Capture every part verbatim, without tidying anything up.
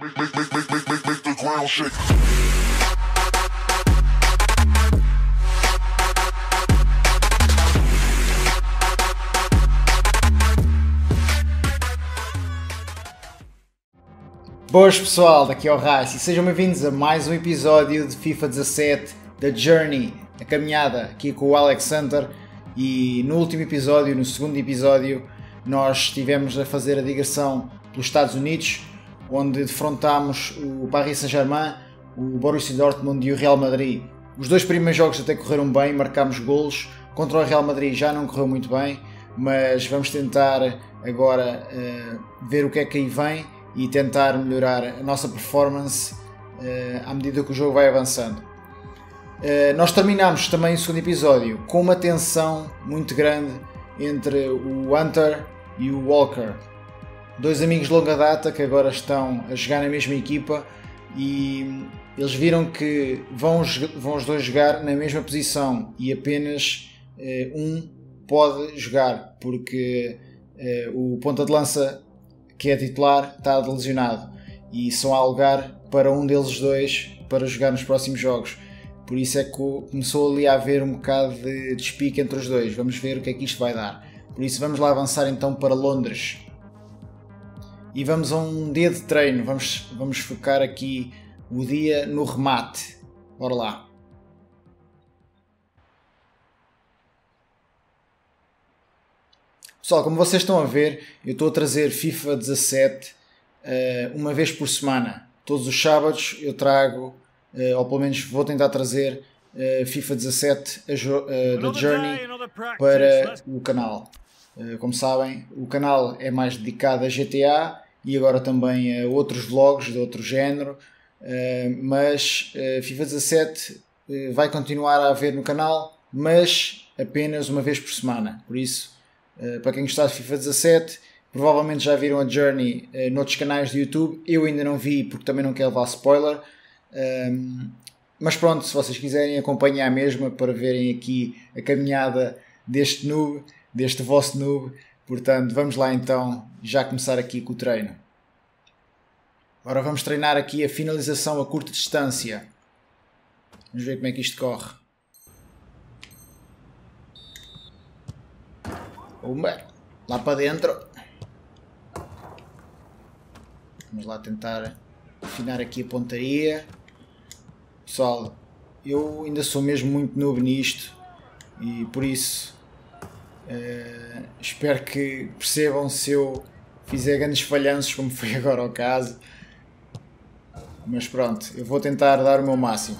Make, make, make, make, make, make, make the ground shake. Boas pessoal, daqui é o Rice e sejam bem-vindos a mais um episódio de FIFA dezassete da Journey, a caminhada aqui com o Alexander. E no último episódio, no segundo episódio, nós estivemos a fazer a digressão pelos Estados Unidos, onde defrontámos o Paris Saint-Germain, o Borussia Dortmund e o Real Madrid. Os dois primeiros jogos até correram bem, marcámos golos. Contra o Real Madrid já não correu muito bem, mas vamos tentar agora uh, ver o que é que aí vem e tentar melhorar a nossa performance uh, à medida que o jogo vai avançando. Uh, nós terminamos também o segundo episódio com uma tensão muito grande entre o Hunter e o Walker, dois amigos de longa data que agora estão a jogar na mesma equipa, e eles viram que vão, vão os dois jogar na mesma posição e apenas uh, um pode jogar porque uh, o ponta de lança, que é titular, está lesionado e só há lugar para um deles dois para jogar nos próximos jogos. Por isso é que começou ali a haver um bocado de despique entre os dois. Vamos ver o que é que isto vai dar. Por isso vamos lá avançar então para Londres. E vamos a um dia de treino. Vamos, vamos focar aqui o dia no remate. Bora lá. Pessoal, como vocês estão a ver, eu estou a trazer FIFA dezassete uh, uma vez por semana. Todos os sábados eu trago, uh, ou pelo menos vou tentar trazer uh, FIFA dezassete uh, da Journey para o canal. Uh, como sabem, o canal é mais dedicado a G T A e agora também a outros vlogs de outro género, uh, mas uh, FIFA dezassete uh, vai continuar a haver no canal, mas apenas uma vez por semana. Por isso, Uh, para quem gostar de FIFA dezassete, provavelmente já viram a Journey uh, noutros canais do YouTube. Eu ainda não vi porque também não quero levar spoiler, um, mas pronto, se vocês quiserem acompanhar a mesma para verem aqui a caminhada deste noob, deste vosso noob. Portanto, vamos lá então já começar aqui com o treino. Agora vamos treinar aqui a finalização a curta distância. Vamos ver como é que isto corre. Uma, lá para dentro. Vamos lá tentar afinar aqui a pontaria. Pessoal, eu ainda sou mesmo muito noob nisto e por isso uh, espero que percebam se eu fizer grandes falhanços como foi agora o caso. Mas pronto, eu vou tentar dar o meu máximo.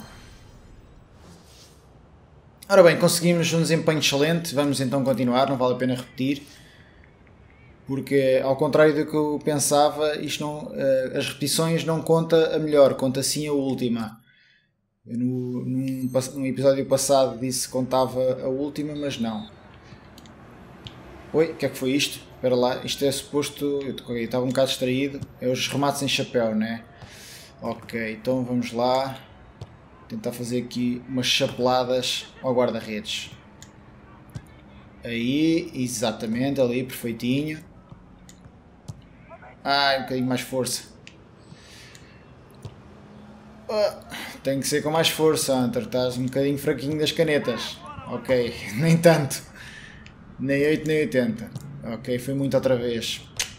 Ora bem, conseguimos um desempenho excelente, vamos então continuar, não vale a pena repetir, porque ao contrário do que eu pensava, isto não, as repetições não conta a melhor, conta sim a última. Eu no, num, num episódio passado disse que contava a última, mas não. Oi, o que é que foi isto? Espera lá, isto é suposto, eu estava um bocado distraído, é os remates em chapéu, né? Ok, então vamos lá. Tentar fazer aqui umas chapeladas ao guarda-redes. Aí, exatamente, ali, perfeitinho. Ai, um bocadinho mais força. Oh, tem que ser com mais força, Hunter. Estás um bocadinho fraquinho das canetas. Ok, nem tanto. Nem oito nem oitenta. Ok, foi muito outra vez.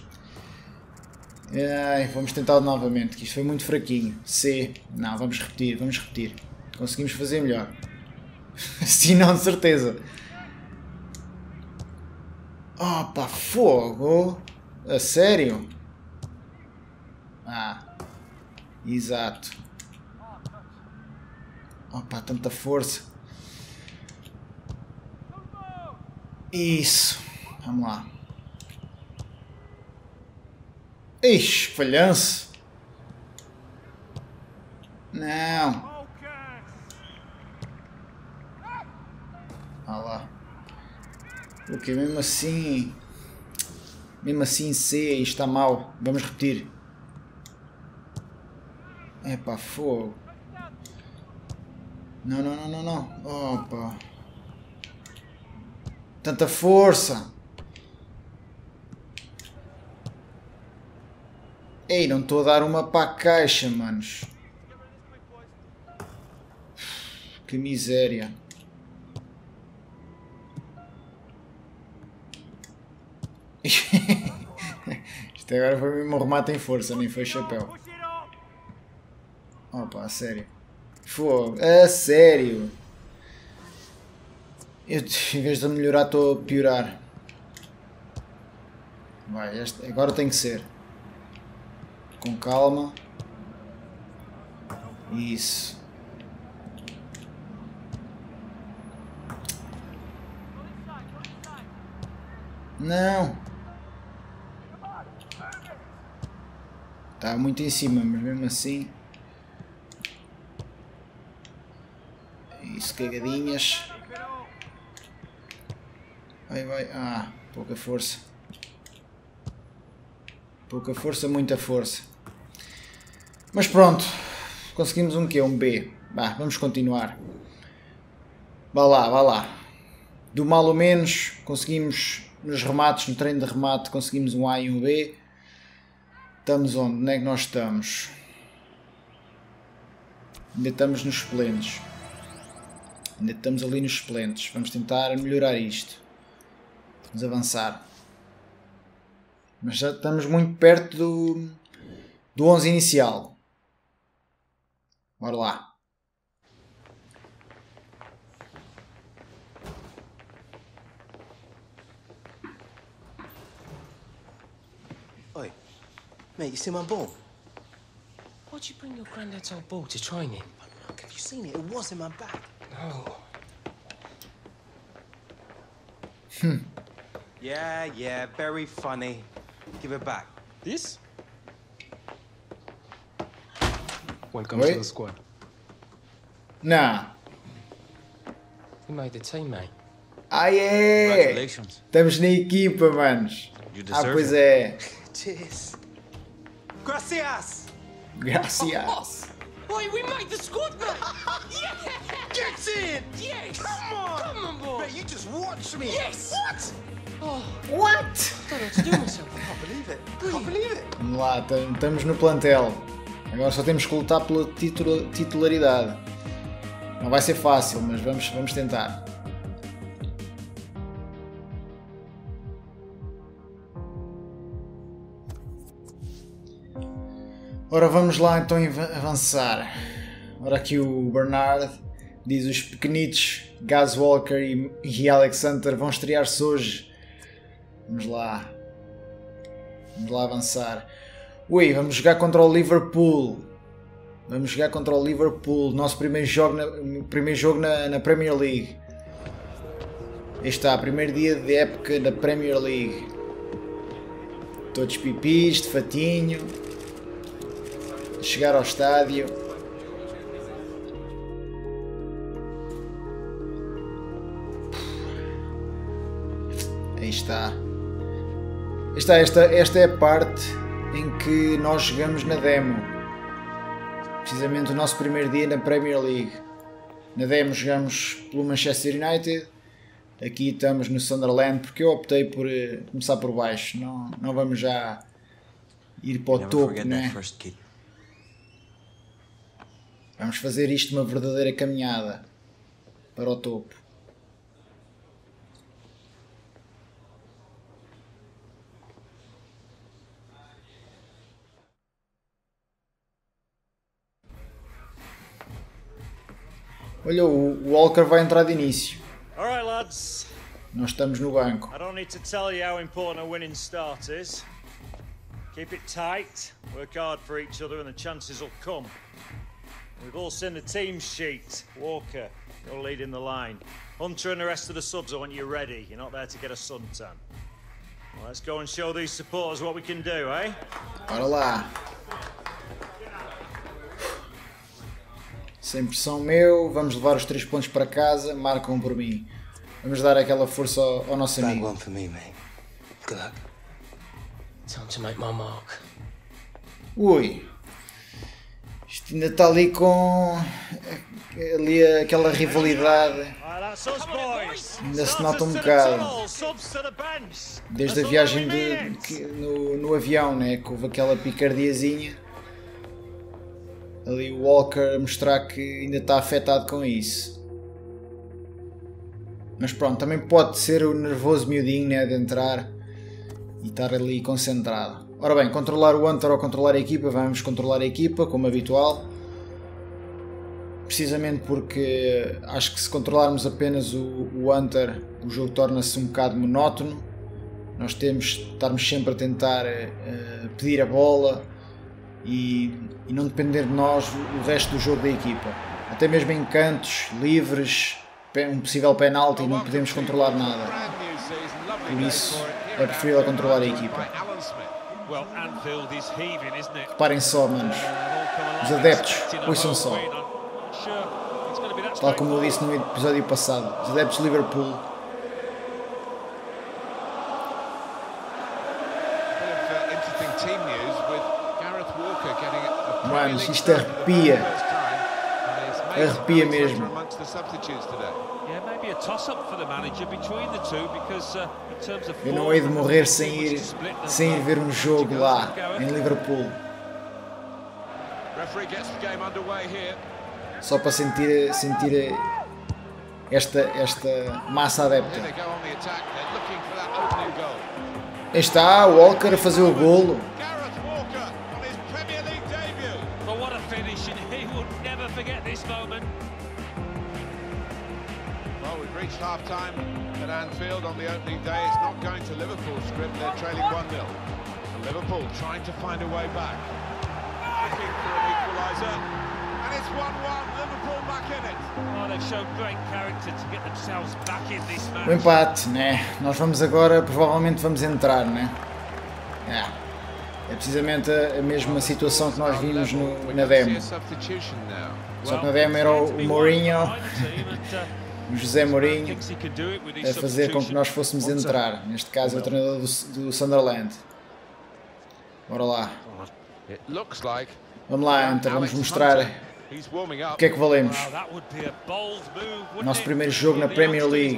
Ai, vamos tentar novamente, que isto foi muito fraquinho. C. Não, vamos repetir, vamos repetir. Conseguimos fazer melhor. Sim, não, de certeza. Opa, fogo! A sério? Ah, exato. Opa, tanta força. Isso. Vamos lá. Ixi, falhanço. Não. Olha lá. Ok, mesmo assim. Mesmo assim, C, isto está mal. Vamos repetir. Epá, fogo. Não, não, não, não, não. Opa. Tanta força. Ei, não estou a dar uma para a caixa, manos. Que miséria. Isto agora foi mesmo um remate em força, nem foi chapéu. Opa, a sério. Fogo, a sério. Eu, em vez de melhorar, estou a piorar. Vai, este, agora tem que ser. Com calma. Isso. Não. Está muito em cima, mas mesmo assim. Isso, cagadinhas. Vai, vai. Ah, pouca força. Pouca força, muita força. Mas pronto. Conseguimos um quê? Um B. Bah, vamos continuar. Vá lá, vá lá. Do mal ao menos, conseguimos nos remates, no treino de remate, conseguimos um A e um B. Estamos onde? Onde é que nós estamos? Ainda estamos nos esplêndidos. Ainda estamos ali nos esplêndidos. Vamos tentar melhorar isto. Vamos avançar. Mas já estamos muito perto do, do onze inicial. Bora lá. Oi, mate, you see my ball? Why'd you bring your granddad's old ball to training? Look, have you seen it? It was in my bag. No. Hmm. Yeah, yeah, very funny. Give it back. This? Welcome Wait. to the squad. Não. You made the team, mate. Ah, é! Congratulations. Estamos na equipa, manos. You Ah, deserve pois it. é. Cheers. Gracias. Gracias. Wait, we made the squad, mate! Get in. Yes! Come on. Come on, boy! Mate, you just watch me. Yes! What? Oh, What? I don't know what to do with myself. I can't believe it. I can't believe it. Vamos lá, tam- estamos no plantel. Agora só temos que lutar pela titula- titularidade. Não vai ser fácil, mas vamos, vamos tentar. Ora, vamos lá então eva- avançar. Ora, aqui o Bernard diz: os pequenitos Gaz Walker e, e Alex Hunter vão estrear-se hoje. Vamos lá. Vamos lá avançar. Ui, vamos jogar contra o Liverpool. Vamos jogar contra o Liverpool. Nosso primeiro jogo na, primeiro jogo na, na Premier League. Aí está, primeiro dia de época da Premier League. Todos pipis, de fatinho. Chegar ao estádio. Aí está. Esta, esta, esta é a parte em que nós jogamos na demo. Precisamente o nosso primeiro dia na Premier League. Na demo jogamos pelo Manchester United. Aqui estamos no Sunderland porque eu optei por eh, começar por baixo. Não, não vamos já ir para o Never topo, forget né? that first kid. Vamos fazer isto uma verdadeira caminhada para o topo. Olha, o Walker vai entrar de início. All right, lads. Nós estamos no banco. I don't need to tell you how important a winning start is. Keep it tight, work hard for each other, and the chances will come. We've all seen the team sheet. Walker, you're leading the line. Hunter and the rest of the subs, I want you ready. You're not there to get a suntan. Well, let's go and show these supporters what we can do, eh? Bora lá. Sem pressão meu, vamos levar os três pontos para casa, marcam por mim. Vamos dar aquela força ao, ao nosso Bad amigo. one for me, mate. Good luck. Time to make my mark. Ui. Isto ainda está ali com ali aquela rivalidade, ainda se nota um bocado, desde a viagem de, que, no, no avião, né, que houve aquela picardiazinha, ali o Walker a mostrar que ainda está afetado com isso. Mas pronto, também pode ser o nervoso miudinho, né, de entrar e estar ali concentrado. Ora bem, controlar o Hunter ou controlar a equipa, vamos controlar a equipa, como habitual. Precisamente porque acho que se controlarmos apenas o, o Hunter, o jogo torna-se um bocado monótono. Nós temos de estarmos sempre a tentar uh, pedir a bola e, e não depender de nós o, o resto do jogo da equipa. Até mesmo em cantos, livres, um possível penalti, não podemos controlar nada. Por isso é preferível controlar a equipa. Reparem só, manos, os adeptos, ouçam só, tal como eu disse no episódio passado, os adeptos de Liverpool. Manos, isto arrepia, arrepia mesmo. Eu não hei de morrer sem ir, sem ir ver um jogo lá em Liverpool, só para sentir, sentir esta, esta massa adepta. Aí está o Walker a fazer o golo. Well, we've reached half-time at Anfield on the opening day. It's not going to Liverpool's script. They're trailing one nil. Liverpool trying to find a way back. Looking for an equaliser. And it's one one. Liverpool back in it. Oh, they've shown great character to get themselves back in this match. O empate, né? Nós vamos agora, provavelmente vamos entrar, né? É, é precisamente a, a mesma situação que nós vimos no, na demo. Só que na demo era o, o Mourinho, o José Mourinho, a fazer com que nós fôssemos entrar. Neste caso é o treinador do, do Sunderland. Bora lá. Vamos lá, então vamos mostrar o que é que valemos. Nosso primeiro jogo na Premier League.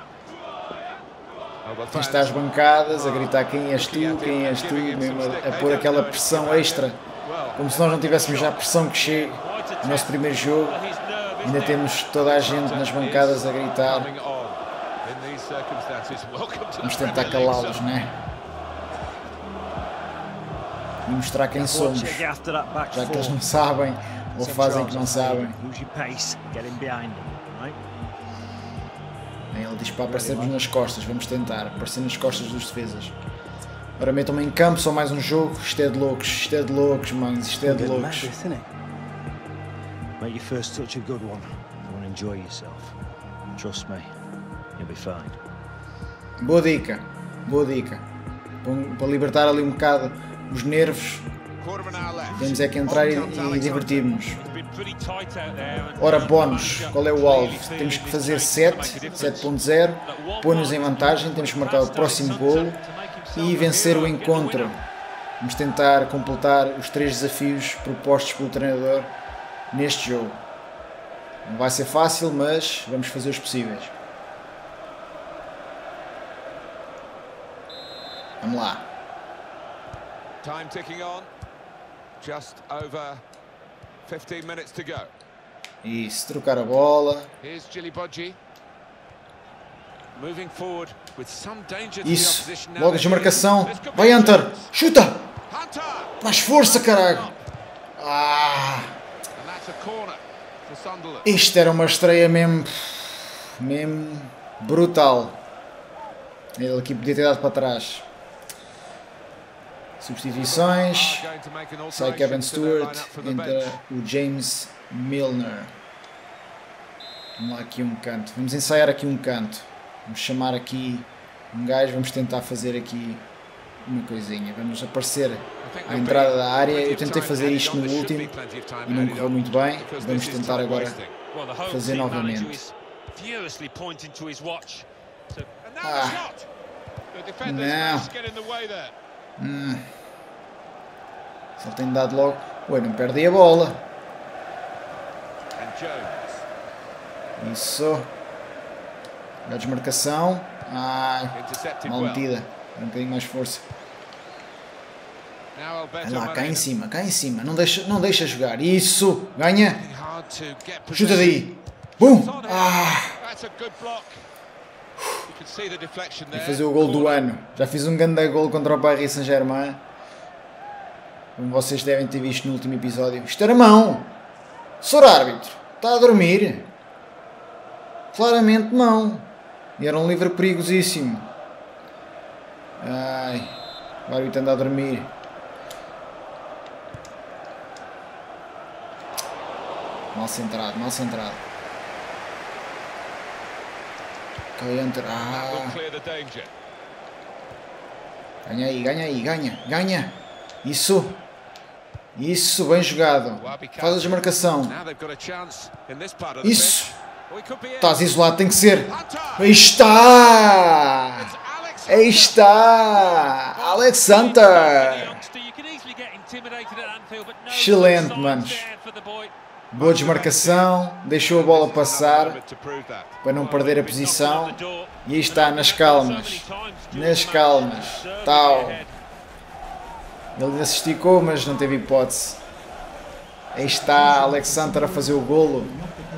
Quem está às bancadas a gritar quem és tu, quem és tu, mesmo a, a pôr aquela pressão extra, como se nós não tivéssemos já a pressão que chega no nosso primeiro jogo. Ainda temos toda a gente nas bancadas a gritar. Vamos tentar calá-los, né? E mostrar quem somos, já que eles não sabem ou fazem que não sabem. Ele diz para aparecermos nas costas, vamos tentar aparecer nas costas dos defesas. Ora, metam-me em campo, só mais um jogo. Isto é de loucos, isto é de loucos, manos, isto é de loucos. Make your first touch a good one. You want to enjoy yourself. Trust me, you'll be fine. Boa dica, boa dica. Para libertar ali um bocado os nervos, temos é que entrar e, e divertirmos-nos. Ora, bónus, qual é o alvo? Temos que fazer sete, sete ponto zero, põe-nos em vantagem, temos que marcar o próximo golo e vencer o encontro. Vamos tentar completar os três desafios propostos pelo treinador neste jogo. Não vai ser fácil, mas vamos fazer os possíveis. Vamos lá. Time ticking on. Just over fifteen minutes to go. Isso, trocar a bola. Here's Djilibodji. Moving forward with some danger to the Isso, opposition now. logo a desmarcação. Vai, Hunter! Chuta! Mais força, caralho! Ah! And that's a corner for Sunderland. Isto era uma estreia mesmo, mesmo brutal. Ele aqui podia ter dado para trás. Substituições. Sai Kevin Stewart, entra o James Milner. Vamos lá aqui um canto. Vamos ensaiar aqui um canto. Vamos chamar aqui um gajo. Vamos tentar fazer aqui uma coisinha. Vamos aparecer à entrada da área. Eu tentei fazer isto no último e não correu muito bem. Vamos tentar agora fazer novamente. Ah. Não. Hum. Se ele tem dado logo. Ué, não perdi a bola. Jones. Isso. A desmarcação. Ai, Intercepted mal well. metida. Um bocadinho mais força. Now Alberto Vai lá, cá em Moreno. cima, cá em cima. Não deixa, não deixa jogar. Isso. Ganha. Hard to get Chuta possession. daí. Bum. It's on it. Ah. That's a good block. You can see the deflection E there. fazer o gol do ano. Já fiz um grande gol contra o Paris Saint-Germain. Como vocês devem ter visto no último episódio. Isto era mão. senhor árbitro, está a dormir. Claramente não. E era um livre perigosíssimo. Ai, o árbitro anda a dormir. Mal centrado, mal centrado. Ok, enter. Ah. Will clear the danger. Ganha aí, ganha aí, ganha, ganha. Isso. Isso, bem jogado. Faz a desmarcação. Now they've got a chance in this part of the Isso. pitch. We could be in. Estás isolado, tem que ser. Hunter. Aí está! It's Alex Aí está! Alex Hunter! Excelente, manos. Boa desmarcação. Deixou a bola passar to prove that. para não perder a posição. E aí está, nas calmas. Nas calmas. Tal. Ele ainda se esticou, mas não teve hipótese. Aí está Alex Hunter a fazer o golo.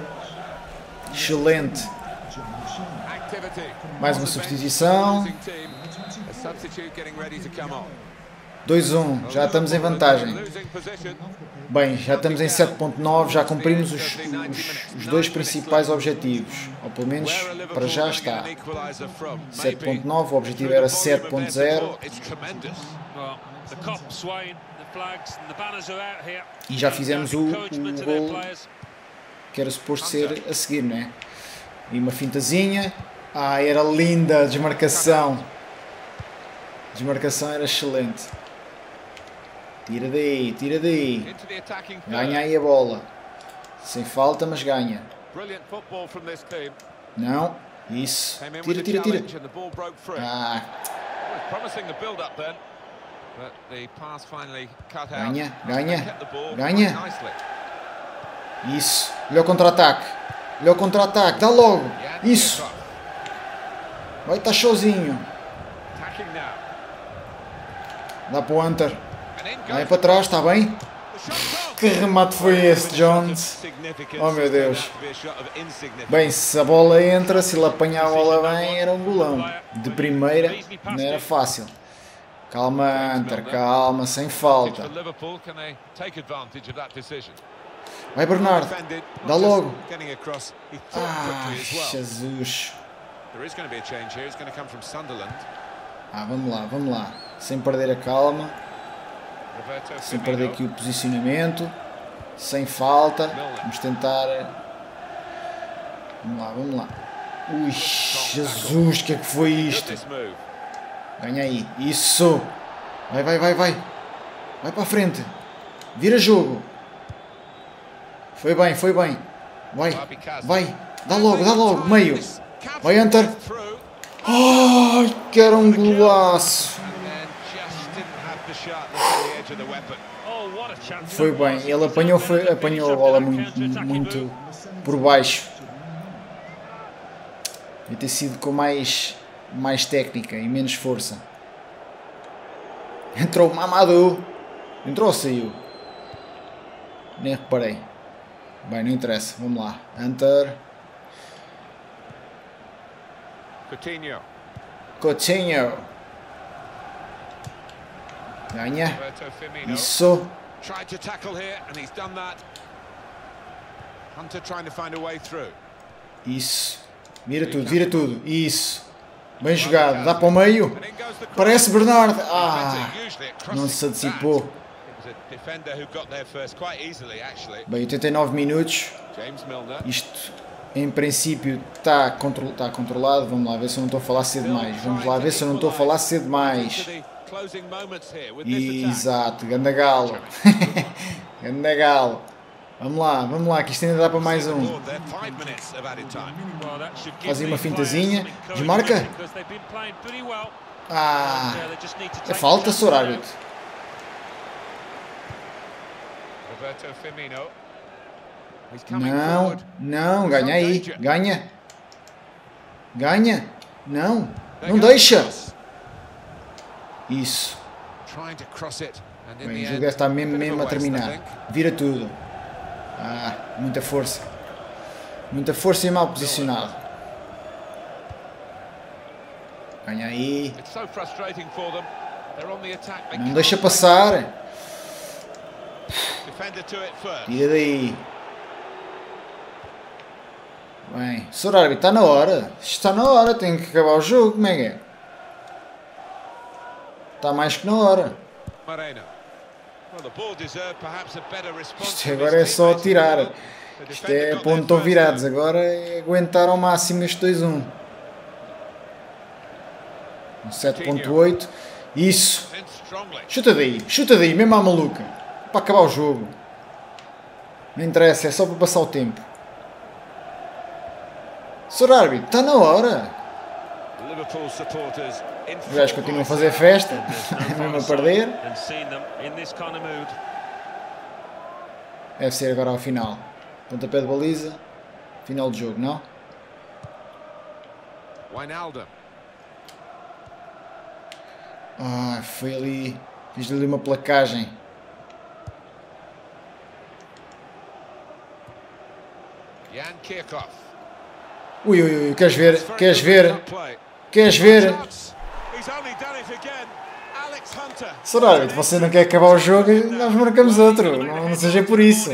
Excelente. Activity. Mais uma substituição. Losing team. A substitute getting ready to come on. dois a um. Já estamos em vantagem. Losing position. Bem, já estamos em sete ponto nove. Já cumprimos os, os, os dois principais objetivos. Ou pelo menos Where are Liverpool para já getting está. an equaliser from? sete Maybe ponto nove. O objetivo through era the volume sete of ponto their zero. support. It's tremendous. Well, the cop's swaying, the flags and the banners are out here. E já fizemos o, Encouragement o to their gol players. que era suposto ser a seguir, não é? E uma fintazinha. Ah, era linda a desmarcação. A desmarcação era excelente. Tira daí, tira daí. Into the attacking Ganha third. aí a bola. Sem falta, mas ganha. Brilliant football from this team. Não. Isso. Came in Tira, with a tira, tira. challenge and the ball broke free. Ah, It was promising the build-up then, but the pass finally cut out. ganha, They ganha. kept the ball Ganha. quite nicely. Isso. Olha o contra-ataque. Olha o contra-ataque. Dá logo. Yeah, Isso. across. Vai estar sozinho. Attacking now. Dá para o Hunter. And in Vai goes para trás, está bem? the shot goal. Que remate foi esse, Jones? Significance. Oh, meu Deus. Turned out to be a shot of insignificance. Bem, se a bola entra, se ele apanhar a bola bem, era um golão. De primeira, não era fácil. Calma, Hunter, calma, sem falta. For Liverpool, can they take advantage of that decision? Vai, Bernardo. Defended, Dá not just logo. Getting across, he thought Ah, quickly as well. Jesus. There is going to be a change here. It's going to come from Sunderland. Ah, vamos lá, vamos lá. Sem perder a calma, Roberto sem perder Firmino. aqui o posicionamento. Sem falta. Vamos tentar. Vamos lá, vamos lá. Ui, Jesus, o que é que foi Good isto? this move. Ganha aí. Isso. Vai, vai, vai, vai. Vai para a frente. Vira jogo. Foi bem, foi bem. Vai, vai. Dá logo, dá logo. Meio. Vai, Hunter. Through, Ai, que era um golaço. and then just didn't have the sharpness on the edge of the weapon. Oh, what a chance. Foi bem. Ele apanhou, foi, apanhou a bola muito, muito por baixo. Devia ter sido com mais, mais técnica e menos força. Entrou o Mamadou. Entrou ou saiu? Nem reparei. Bem, não interessa. Vamos lá. Hunter. Coutinho. Coutinho. Ganha. Roberto Firmino. Isso. Tried to tackle here, and he's done that. Hunter trying to find a way through. Isso. Vira tudo, vira tudo. Isso. Bem jogado. Dá para o meio. And in goes the cross. Parece Bernardo. Ah. Defender usually at crossing Não se antecipou. that. It was a defender who got there first quite easily, actually. Bem, oitenta e nove minutos. James Milner. Isto, em princípio, está contro tá controlado. Vamos lá ver se eu não estou a falar cedo demais. Vamos lá ver se eu não estou a falar cedo demais. Into the closing moments here with this attack. Exato. Ganda galo. Ganda galo. Vamos lá, vamos lá, que isto ainda dá para mais um. Board there, five minutes of added time. Well, that should give Fazem uma these players fintazinha. some encouragement Desmarca. because they've been playing pretty well. Ah, And, uh, they just need to é take falta, the senhor chances árbitro. Roberto Firmino. He's coming Não, forward. não, ganha aí, ganha. Ganha. Não, não deixa. Isso. Trying to cross it, and in Bem, the o jogo end, deve estar mesmo, a bit mesmo a of a waste, I terminar. think. Vira tudo. Ah, muita força. Muita força e mal posicionado. Ganha aí. It's so frustrating for them. They're on the attack. They Não can't deixa break passar. it. Defender to it first. Tira daí. Bem, senhor árbitro, está na hora. Isto está na hora, tem que acabar o jogo, como é que é? Está mais que na hora. Moreno. Well, the ball deserved perhaps a better response Isto from agora his é só teammates. tirar. The Isto defender é got ponto there virados. first. Agora é aguentar ao máximo este dois a um. Um sete ponto oito. Isso. In strongly. Chuta daí. Chuta daí. Mesmo à maluca. Para acabar o jogo. Não interessa. É só para passar o tempo. senhor árbitro, está na hora. Liverpool supporters in Os gajos continuam a fazer festa. Mesmo a perder. And seen them in this kind of mood. Deve ser agora ao final. Pontapé de baliza. Final de jogo, não? Wijnaldum. Ah, foi ali. Fiz ali uma placagem. Jan Kirchhoff. Ui, ui, ui. Queres ver? Queres ver? Queres ver? He's only done it again. Alex Hunter. senhor árbitro, você não quer acabar o jogo e nós marcamos outro. Não, não seja por isso.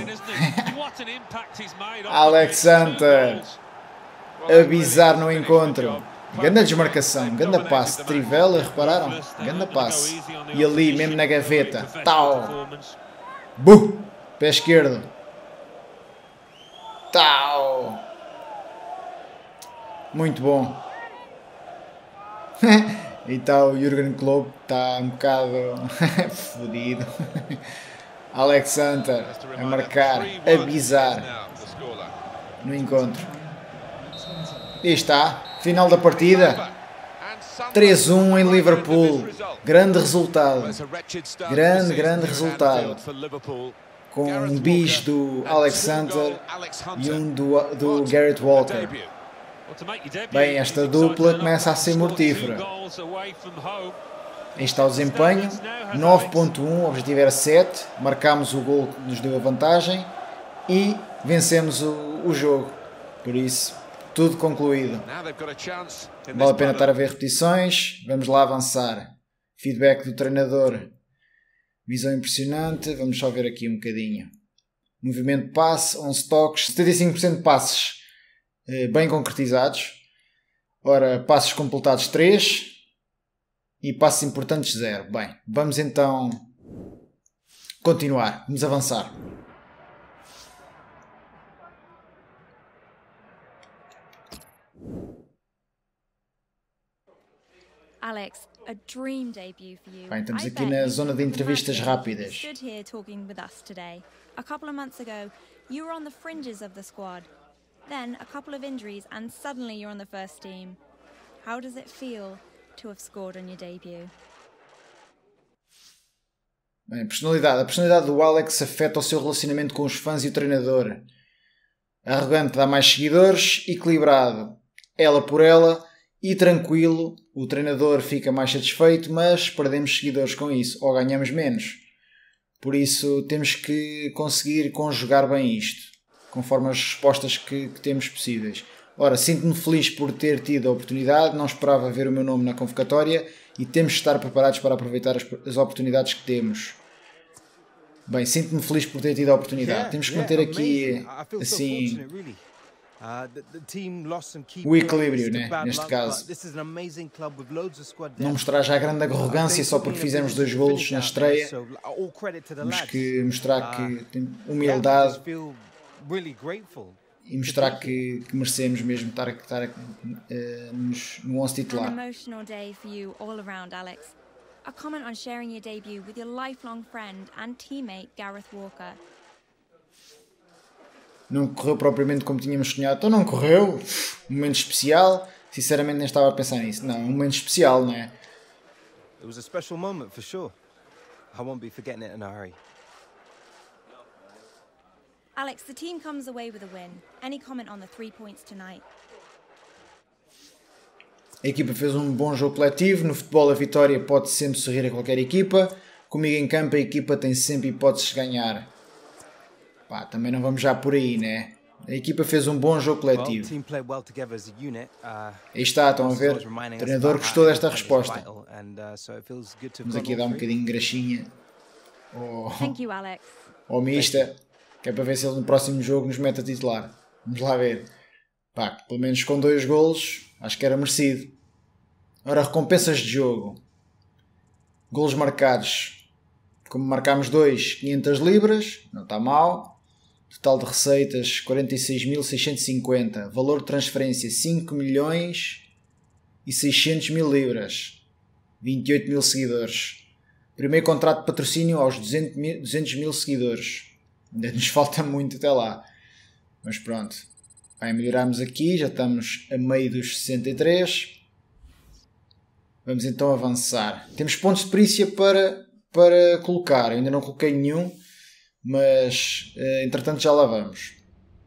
Alex Hunter. A bizar no encontro. Ganda desmarcação, ganda passe de Trivela, repararam? Ganda passe. E ali, mesmo na gaveta. Tau. Bu! Pé esquerdo. Tau. Muito bom. E está o Jürgen Klopp, está um bocado fodido. Alex Hunter a marcar, a bizar no encontro. E está, final da partida. três a um em Liverpool. Grande resultado. Grande, grande resultado. Com um bis do Alex Hunter e um do, do Gareth Walker. Bem, esta dupla começa a ser mortífera. Aí está o desempenho. nove ponto um, o objetivo era sete. Marcámos o gol que nos deu a vantagem. E vencemos o, o jogo. Por isso, tudo concluído. Vale a pena estar a ver repetições. Vamos lá avançar. Feedback do treinador. Visão impressionante. Vamos só ver aqui um bocadinho. Movimento de passe, onze toques, setenta e cinco por cento de passes eh, bem concretizados. Ora, passes completados três e passes importantes zero. Bem, vamos então continuar. Vamos avançar. Alex, a dream debut for you. Bem, estamos I aqui bet na you zona de couldn't entrevistas imagine rápidas. you stood here talking with us today. A couple of months ago, you were on the fringes of the squad. Then a couple of injuries and suddenly you're on the first team. How does it feel to have scored on your debut? Bem, personalidade. A personalidade do Alex afeta o seu relacionamento com os fãs e o treinador. Arrogante, dá mais seguidores. Equilibrado, ela por ela. E tranquilo, o treinador fica mais satisfeito, mas perdemos seguidores com isso, ou ganhamos menos. Por isso temos que conseguir conjugar bem isto, conforme as respostas que, que temos possíveis. Ora, sinto-me feliz por ter tido a oportunidade, não esperava ver o meu nome na convocatória e temos de estar preparados para aproveitar as, as oportunidades que temos. Bem, sinto-me feliz por ter tido a oportunidade. Temos que manter aqui, assim, o equilíbrio, né? Neste caso. Não mostrar já grande arrogância só porque fizemos dois golos na estreia. Temos que mostrar que tem humildade e mostrar que, que merecemos mesmo estar, estar uh, nos, no onze titular. An emotional day for you all around, Alex. A comment on sharing your debut with your lifelong friend and teammate Gareth Walker. Não correu propriamente como tínhamos sonhado. Então não correu. Um momento especial. Sinceramente nem estava a pensar nisso. Não, um momento especial, não é? It was a special moment for sure. I won't be forgetting it in a hurry. Alex, the team comes away with a win. Any comment on the three points tonight? A equipa fez um bom jogo coletivo. No futebol, a vitória pode sempre sorrir a qualquer equipa. Comigo em campo, a equipa tem sempre hipóteses de ganhar. Pá, também não vamos já por aí, né? A equipa fez um bom jogo coletivo. Aí está, estão a ver? O treinador gostou desta resposta. Vamos aqui a dar um bocadinho de graxinha ao, Thank you, Alex. ao Mista, que é para ver se ele no próximo jogo nos mete a titular. Vamos lá ver. Pá, pelo menos com dois golos, acho que era merecido. Ora, recompensas de jogo. Golos marcados. Como marcámos dois, quinhentas libras, não está mal. Total de receitas quarenta e seis mil seiscentos e cinquenta. Valor de transferência cinco milhões e seiscentos mil libras. vinte e oito mil seguidores. Primeiro contrato de patrocínio aos duzentos mil seguidores. Ainda nos falta muito até lá. Mas pronto. Vai, melhoramos aqui. Já estamos a meio dos sessenta e três. Vamos então avançar. Temos pontos de perícia para, para colocar. Eu ainda não coloquei nenhum. Mas, entretanto, já lá vamos.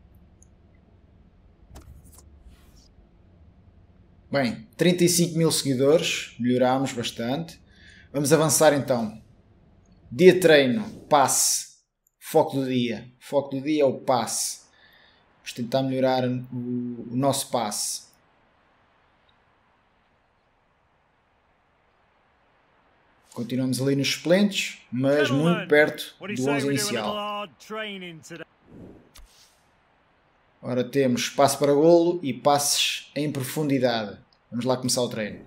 Bem, trinta e cinco mil seguidores. Melhorámos bastante. Vamos avançar então. Dia de treino. Passe. Foco do dia. Foco do dia é o passe. Vamos tentar melhorar o, o nosso passe. Continuamos ali nos suplentes, mas muito perto do onze inicial. Ora, temos passe para golo e passes em profundidade. Vamos lá começar o treino.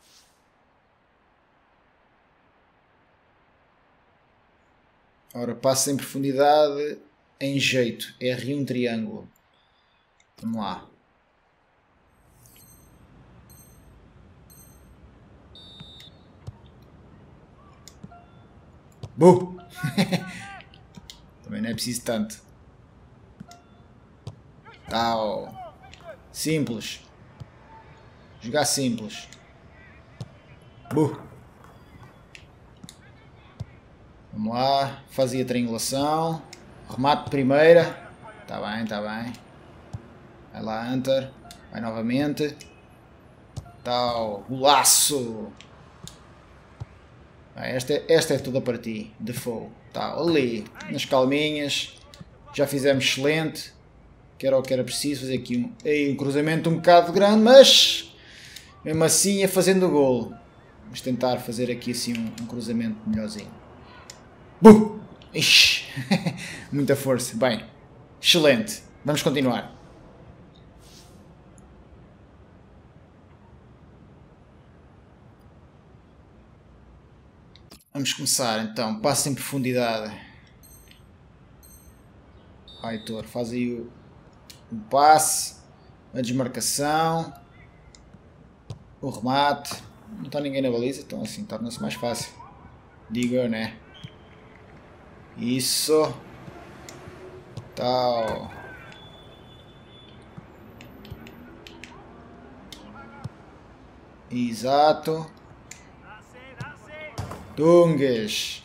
Ora, passe em profundidade em jeito. R um triângulo. Vamos lá. Buh! Também não é preciso tanto. Tal. Simples. Jogar simples. Buh! Vamos lá. Fazia a triangulação. Remate de primeira. Está bem, está bem. Vai lá, Hunter. Vai novamente. Tal. Golaço! Esta é, esta é toda para ti, Defoe. Está ali, nas calminhas. Já fizemos excelente. Que era o que era preciso. Fazer aqui um, aí, um cruzamento um bocado grande, mas mesmo assim é fazendo o golo. Vamos tentar fazer aqui assim um, um cruzamento melhorzinho. Bum! Ixi. Muita força. Bem, excelente. Vamos continuar. Vamos começar então. Passe em profundidade. Aitor, faz aí o, o passe, a desmarcação, o remate. Não está ninguém na baliza, então assim torna-se mais fácil. Digo eu, né? Isso. Tal. Exato. Tungas.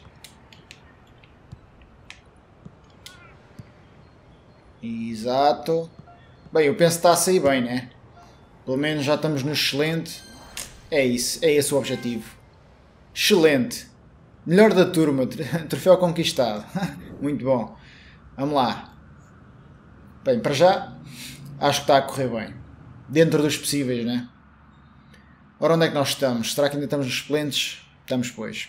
Exato. Bem, eu penso que está a sair bem, né? Pelo menos já estamos no excelente. É isso, é esse o objetivo. Excelente. Melhor da turma, troféu conquistado. Muito bom. Vamos lá. Bem, para já, acho que está a correr bem. Dentro dos possíveis, né? Ora, onde é que nós estamos? Será que ainda estamos nos suplentes? Estamos, pois.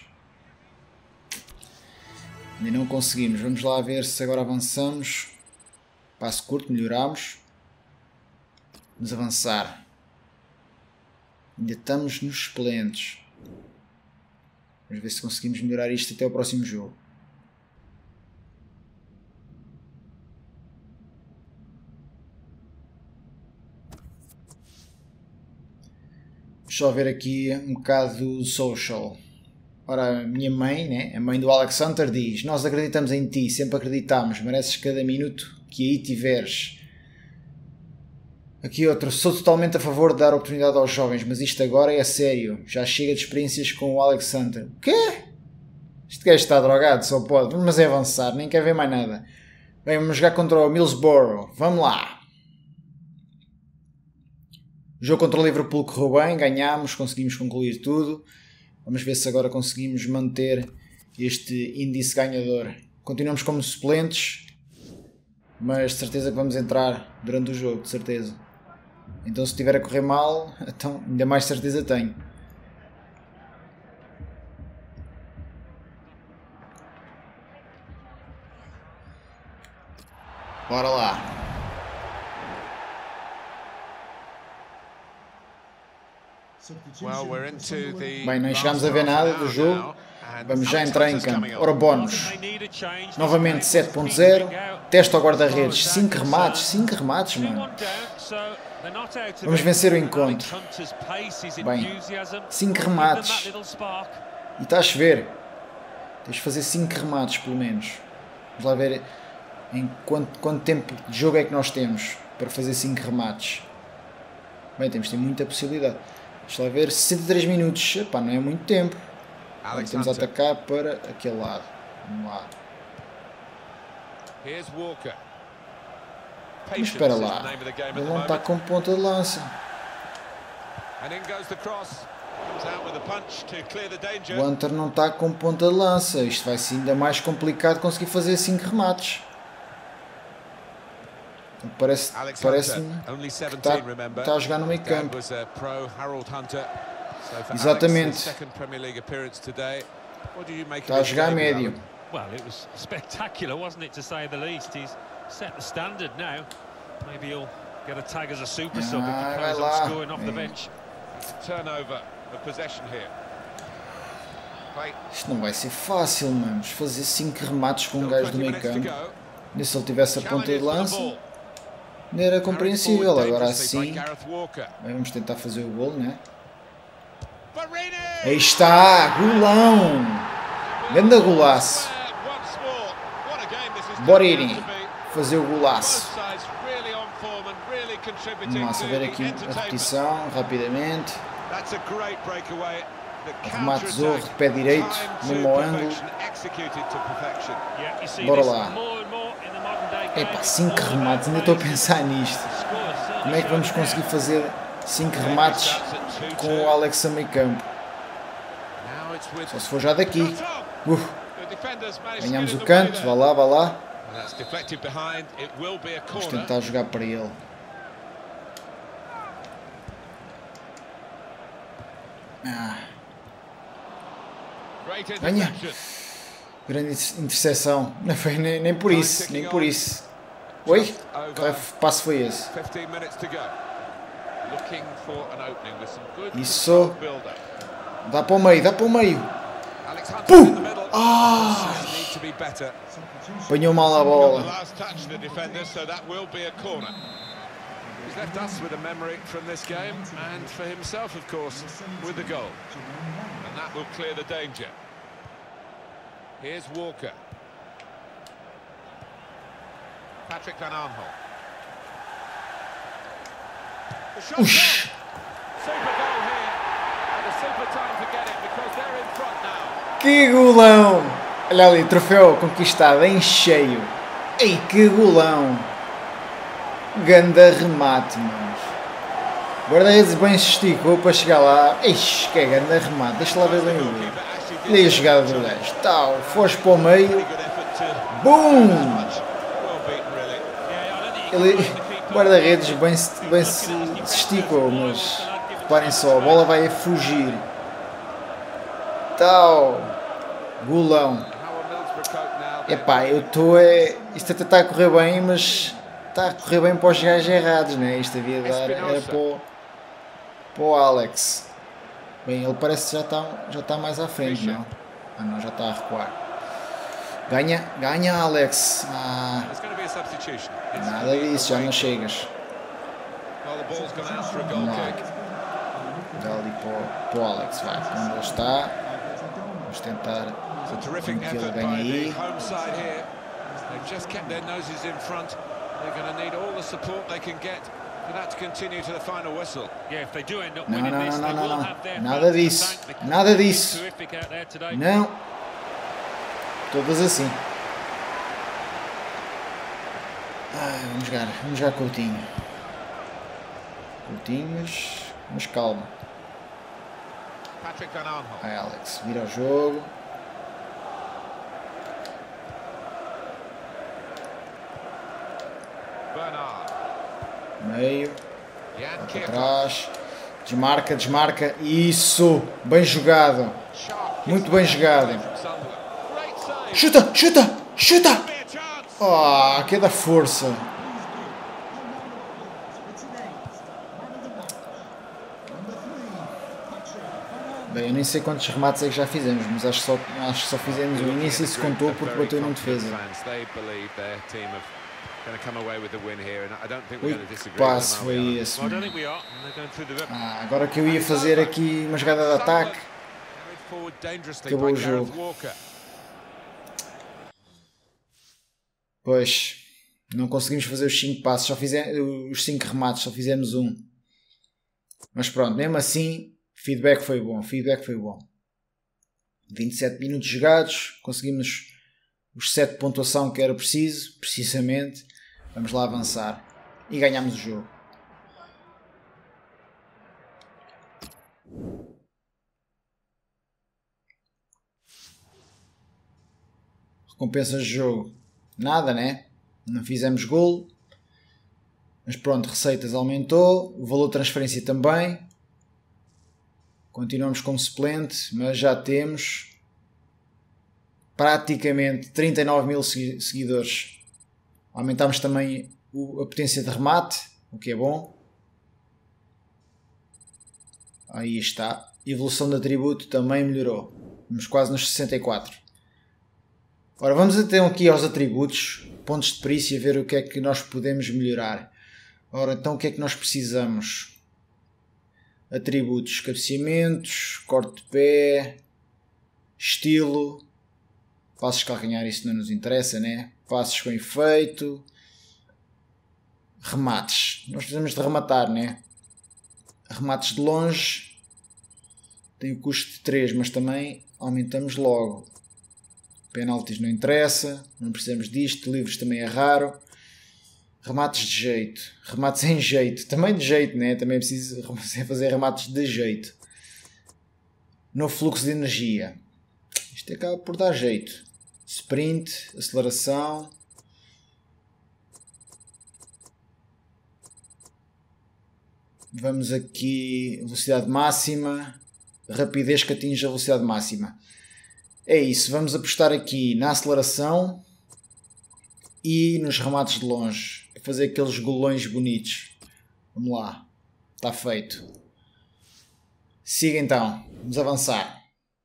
Ainda não conseguimos. Vamos lá ver se agora avançamos. Passo curto, melhoramos. Vamos avançar. Ainda estamos nos suplentes. Vamos ver se conseguimos melhorar isto até o próximo jogo. Vamos só ver aqui um bocado do social. Ora, a minha mãe, né, a mãe do Alex Hunter, diz: nós acreditamos em ti, sempre acreditamos, mereces cada minuto que aí tiveres. Aqui outro: sou totalmente a favor de dar oportunidade aos jovens, mas isto agora é sério, já chega de experiências com o Alex Hunter. O quê? Este gajo está drogado, só pode, mas é avançar, nem quer ver mais nada. Bem, vamos jogar contra o Middlesbrough. Vamos lá. O jogo contra o Liverpool correu bem, ganhámos, conseguimos concluir tudo. Vamos ver se agora conseguimos manter este índice ganhador. Continuamos como suplentes, mas de certeza que vamos entrar durante o jogo, de certeza. Então se estiver a correr mal, então ainda mais certeza tenho. Bora lá. Bem, não chegámos a ver nada do jogo. Vamos já entrar em campo. Ora, bónus. Novamente sete ponto zero. Teste ao guarda-redes. cinco remates. cinco remates, mano. Vamos vencer o encontro. Bem, cinco remates. E está a chover. Tens de fazer cinco remates, pelo menos. Vamos lá ver em quanto, quanto tempo de jogo é que nós temos para fazer cinco remates. Bem, temos de ter muita possibilidade. Deixa lá ver, sessenta e três minutos. Epá, não é muito tempo. Agora temos a atacar para aquele lado. Vamos lá. Mas espera lá. Ele não está com ponta de lança. O Hunter não está com ponta de lança. Isto vai ser ainda mais complicado conseguir fazer cinco remates. Parece, parece-me que está, está a jogar no meio campo. Exatamente. Está a jogar a médio. Well, it was spectacular, wasn't it, to say the least? He's set the standard now. Maybe he'll get a tag as a super sub if he carries on scoring off the bench. Turnover of possession here. Isto não vai ser fácil, manos. Fazer cinco remates com um gajo do meio campo. E se ele tivesse a ponta de lança, não era compreensível. Agora assim, vamos tentar fazer o gol, né? Aí está, golão! Ganda golaço! Borini, fazer o golaço. Vamos lá saber aqui a repetição, rapidamente. Remate Zorro, de pé direito, mesmo ao ângulo. Bora lá. Epá, cinco remates, ainda estou a pensar nisto. Como é que vamos conseguir fazer cinco remates com o Alex a meio campo? Só se for já daqui. Uh, ganhamos o canto, vá lá, vá lá. Vamos tentar jogar para ele. Ah. Ganha. Grande interseção. Não foi nem, nem por isso, nem por isso. Oi? Que passo foi esse? Isso. Dá para o meio, dá para o meio. Pum! Ah! Apanhou mal a bola. He's left us with a memory from this game, and for himself, of course, with the goal. And that will clear the danger. Here's Walker. Patrick Van Aanholt. The shot. Ush. Super goal here, and a super time to get it because they're in front now. Que golão! Olha ali, troféu conquistado em cheio. Ei, que golão! Ganda remate, manos. Guarda-redes bem se esticou para chegar lá. Ixi, que é ganda remate. Deixa lá ver bem o gol. Olha a jogada do gajo. Tal, foste para o meio. Bum! Ele, guarda-redes bem, se, bem se, se esticou, mas reparem só, a bola vai a fugir. Tal. Golão. Epá, eu estou é... Isto até está a correr bem, mas... Está a correr bem para os gajos errados, né? Isto havia de dar era para o, para o Alex. Bem, ele parece que já está, já está mais à frente, não? Ah não, já está a recuar. Ganha, ganha Alex. Ah, nada disso, já não chegas. Vamos lá. Dá ali para o, para o Alex, vai. Onde ele está. Vamos tentar que ele ganhe aí. They're going to need all the support they can get for that to continue to the final whistle. Yeah, if they do end up Não, winning não, this, não, they não, will não. have their Nada disso. Nada disso. terrific out there today. Não. Todas assim. Ah, vamos jogar, vamos jogar Coutinho. Coutinho, mas, mas calma. Patrick Van Aanholt. Vai, Alex, vira o jogo. Bernard. Meio. Jan Para Kirchhoff. trás. Desmarca, desmarca. Isso! Bem jogado. Muito bem jogado. Great save. Chuta, chuta, chuta! Be a chance. Ah, que é da força. Bem, eu nem sei quantos remates é que já fizemos, mas acho que só, acho que só fizemos o início e se contou porque bateu numa defesa. Ui, que passe foi esse? Well, I don't think we are. They're going through the rip. Ah, agora que eu ia fazer aqui uma jogada de ataque, acabou o jogo. Pois, não conseguimos fazer os cinco passos, só fizemos os cinco remates, só fizemos um. Mas pronto, mesmo assim, feedback foi bom, feedback foi bom. vinte e sete minutos jogados, conseguimos os sete de pontuação que era preciso, precisamente. Vamos lá avançar e ganhamos o jogo. Recompensas de jogo. Nada, né? Não fizemos gol. Mas pronto, receitas aumentou. O valor de transferência também. Continuamos como suplente, mas já temos praticamente trinta e nove mil seguidores. Aumentámos também a potência de remate, o que é bom. Aí está. Evolução de atributo também melhorou. Vamos quase nos sessenta e quatro. Ora, vamos então aqui aos atributos, pontos de perícia, ver o que é que nós podemos melhorar. Ora, então o que é que nós precisamos? Atributos, cabeceamentos, corte de pé, estilo, passos de calcanhar, isso não nos interessa, né? Passos com efeito, remates. Nós precisamos de rematar, né? Remates de longe tem o custo de três, mas também aumentamos logo. Penaltis não interessa, não precisamos disto. Livros também é raro. Remates de jeito, remates em jeito, também de jeito, né? Também é preciso fazer remates de jeito. No fluxo de energia, isto acaba por dar jeito. Sprint, aceleração. Vamos aqui, velocidade máxima, rapidez que atinge a velocidade máxima. É isso, vamos apostar aqui na aceleração e nos remates de longe. Fazer aqueles golões bonitos. Vamos lá, está feito. Siga então, vamos avançar.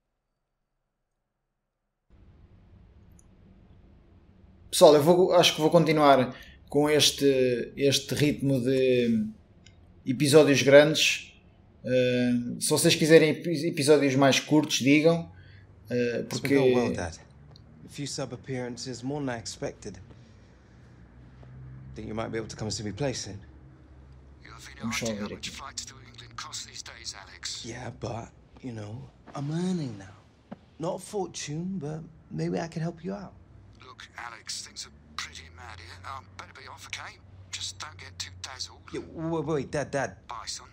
Pessoal, eu vou, acho que vou continuar com este, este ritmo de episódios grandes. Uh, se vocês quiserem episódios mais curtos, digam. Uh, porque... It's been going well, Dad. A few sub appearances, more than I expected. Think you might be able to come and see me play soon? You have any idea how much flights to England cost these days, Alex? Yeah, but, you know, I'm earning now. Not a fortune, but maybe I can help you out. Look, Alex, things are pretty mad here. Um, better be off, okay? Just don't get too dazzled. Yeah, wait, wait, Dad, Dad. Bye, son.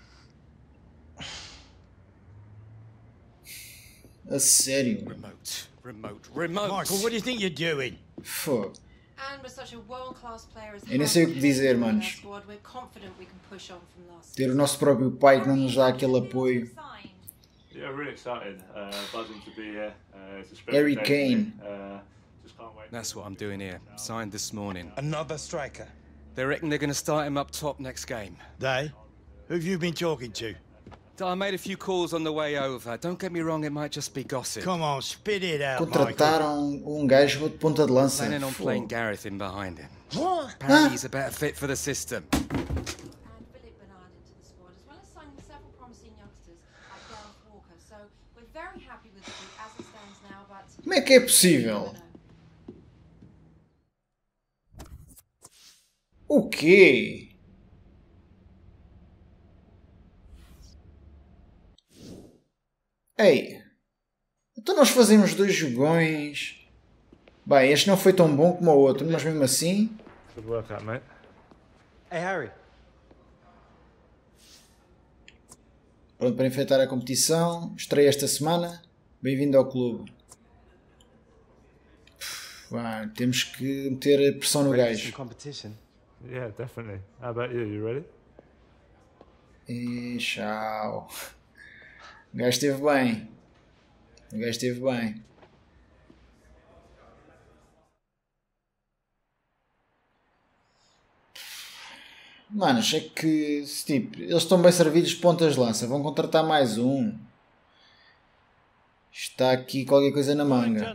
A sério? Remote, remote, remote. Michael, what do you think you're doing? Fogo. And with such a world-class player as Eu nem sei o que dizer, manos. Ter o nosso próprio pai que não nos dá aquele apoio. Yeah, really excited. Uh, buzzing to be here. Uh, it's a special Harry day Kane. for me. Uh, just can't wait. That's what I'm doing here. Signed this morning. Another striker. They reckon they're going to start him up top next game. They? Who've you been talking to? I made a few calls on the way over. Don't get me wrong, it might just be gossip. Come on, spit it out, Contrataram um gajo de ponta de lança. Planning on playing Gareth in behind him. What? Apparently he's a better fit for the system. And Philip Bernard into the squad, as well as signing several promising youngsters like Gareth Walker. So we're very happy with the group as it stands now, but... Como é que é possível? O quê? Ei, então nós fazemos dois jogões. Bem, este não foi tão bom como o outro, mas mesmo assim Good workout, mate. Hey, Harry. Pronto para enfrentar a competição. Estreia esta semana. Bem-vindo ao clube. Uf, vai, temos que meter pressão no gajo. Competition. Yeah, definitely. How about you? You ready? E tchau. O gajo esteve bem. O gajo esteve bem. Mano, é que tipo, eles estão bem servidos de pontas de lança. Vão contratar mais um. Está aqui qualquer coisa na manga.